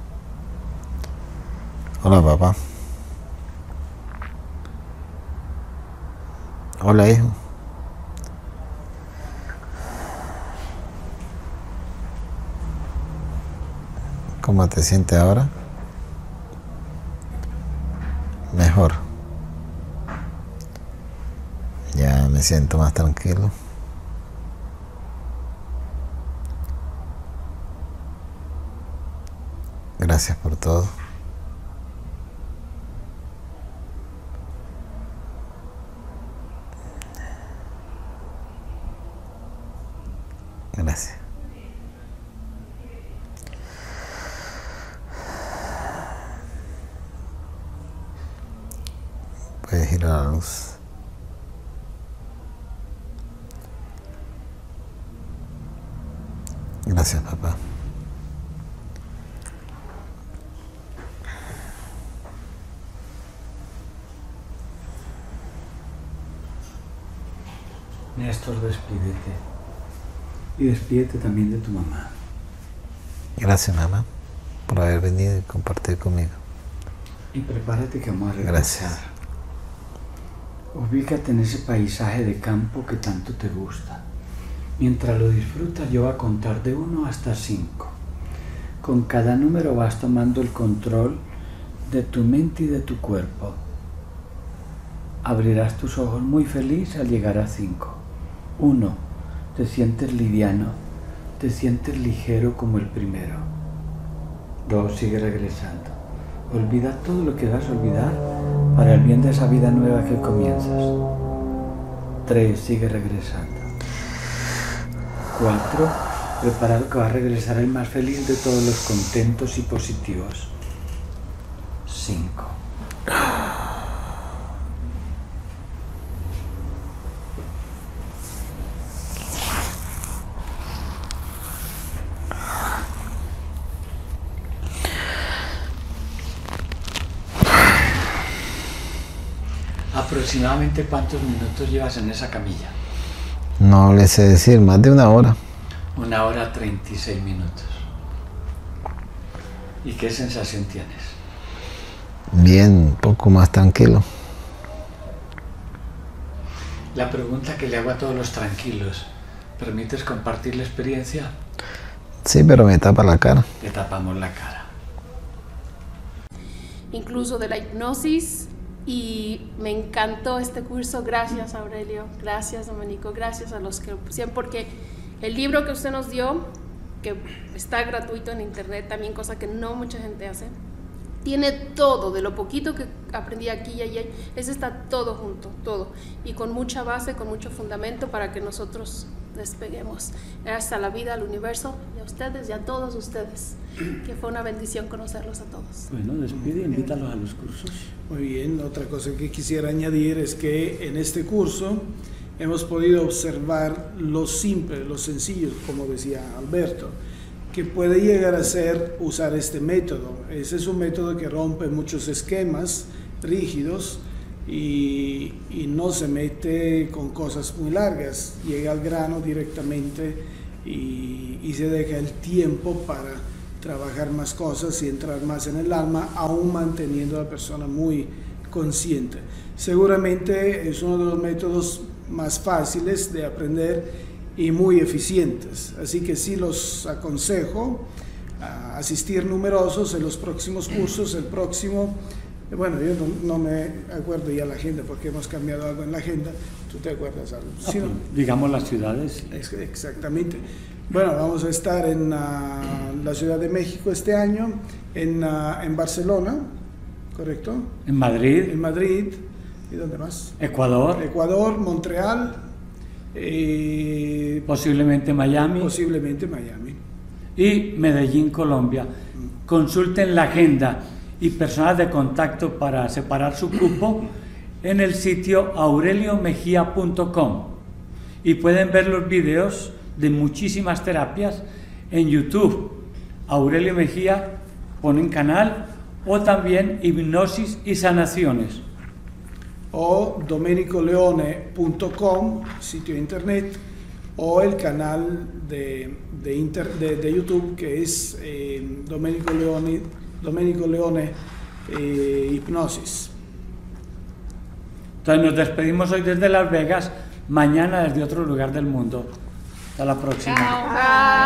Hola, papá. Hola, hijo. ¿Cómo te sientes ahora? Mejor. Ya me siento más tranquilo. Gracias por todo. Gracias. Puedes ir a la luz. Gracias, papá. Néstor, despídete. Y despídete también de tu mamá. Gracias, mamá. por haber venido y compartir conmigo. Y prepárate que vamos a regresar. Gracias. Ubícate en ese paisaje de campo que tanto te gusta. Mientras lo disfrutas, yo voy a contar de 1 hasta 5. Con cada número vas tomando el control de tu mente y de tu cuerpo. Abrirás tus ojos muy feliz al llegar a 5. 1. Te sientes liviano, te sientes ligero como el primero. 2. Sigue regresando. Olvida todo lo que vas a olvidar para el bien de esa vida nueva que comienzas. 3. Sigue regresando. 4. Preparado que va a regresar el más feliz de todos los contentos y positivos. 5. ¿Aproximadamente cuántos minutos llevas en esa camilla? No le sé decir, más de 1 hora. 1 hora 36 minutos. ¿Y qué sensación tienes? Bien, un poco más tranquilo. La pregunta que le hago a todos los tranquilos, ¿permites compartir la experiencia? Sí, pero me tapa la cara. Le tapamos la cara. Incluso de la hipnosis, y me encantó este curso. Gracias, Aurelio, gracias, Domenico, gracias a los que lo pusieron, porque el libro que usted nos dio, que está gratuito en internet también, cosa que no mucha gente hace, tiene todo, de lo poquito que aprendí aquí y allí, está todo junto, todo, y con mucha base, con mucho fundamento para que nosotros despeguemos hasta la vida, al universo, y a ustedes y a todos ustedes, que fue una bendición conocerlos a todos. Bueno, despide, invítalos a los cursos. Muy bien, otra cosa que quisiera añadir es que en este curso hemos podido observar lo simple, lo sencillo, como decía Alberto, que puede llegar a ser usar este método. Ese es un método que rompe muchos esquemas rígidos y no se mete con cosas muy largas, llega al grano directamente y se deja el tiempo para trabajar más cosas y entrar más en el alma, aún manteniendo a la persona muy consciente. Seguramente es uno de los métodos más fáciles de aprender y muy eficientes, así que sí los aconsejo a asistir numerosos en los próximos cursos. El próximo, bueno, yo no me acuerdo ya la agenda porque hemos cambiado algo en la agenda. ¿Tú te acuerdas algo? ¿Sí, no? Digamos las ciudades. Exactamente. Bueno, vamos a estar en la Ciudad de México este año, en Barcelona, ¿correcto? En Madrid. En Madrid. ¿Y dónde más? Ecuador. Ecuador, Montreal. Posiblemente Miami. Posiblemente Miami. Y Medellín, Colombia. Consulten la agenda y personas de contacto para separar su cupo en el sitio aureliomejia.com, y pueden ver los videos de muchísimas terapias en YouTube. Aurelio Mejía, ponen canal, o también hipnosis y sanaciones. O domenicoleone.com, sitio de internet, o el canal de YouTube, que es Domenico Leone Hipnosis. Entonces nos despedimos hoy desde Las Vegas, mañana desde otro lugar del mundo. Hasta la próxima. Chao.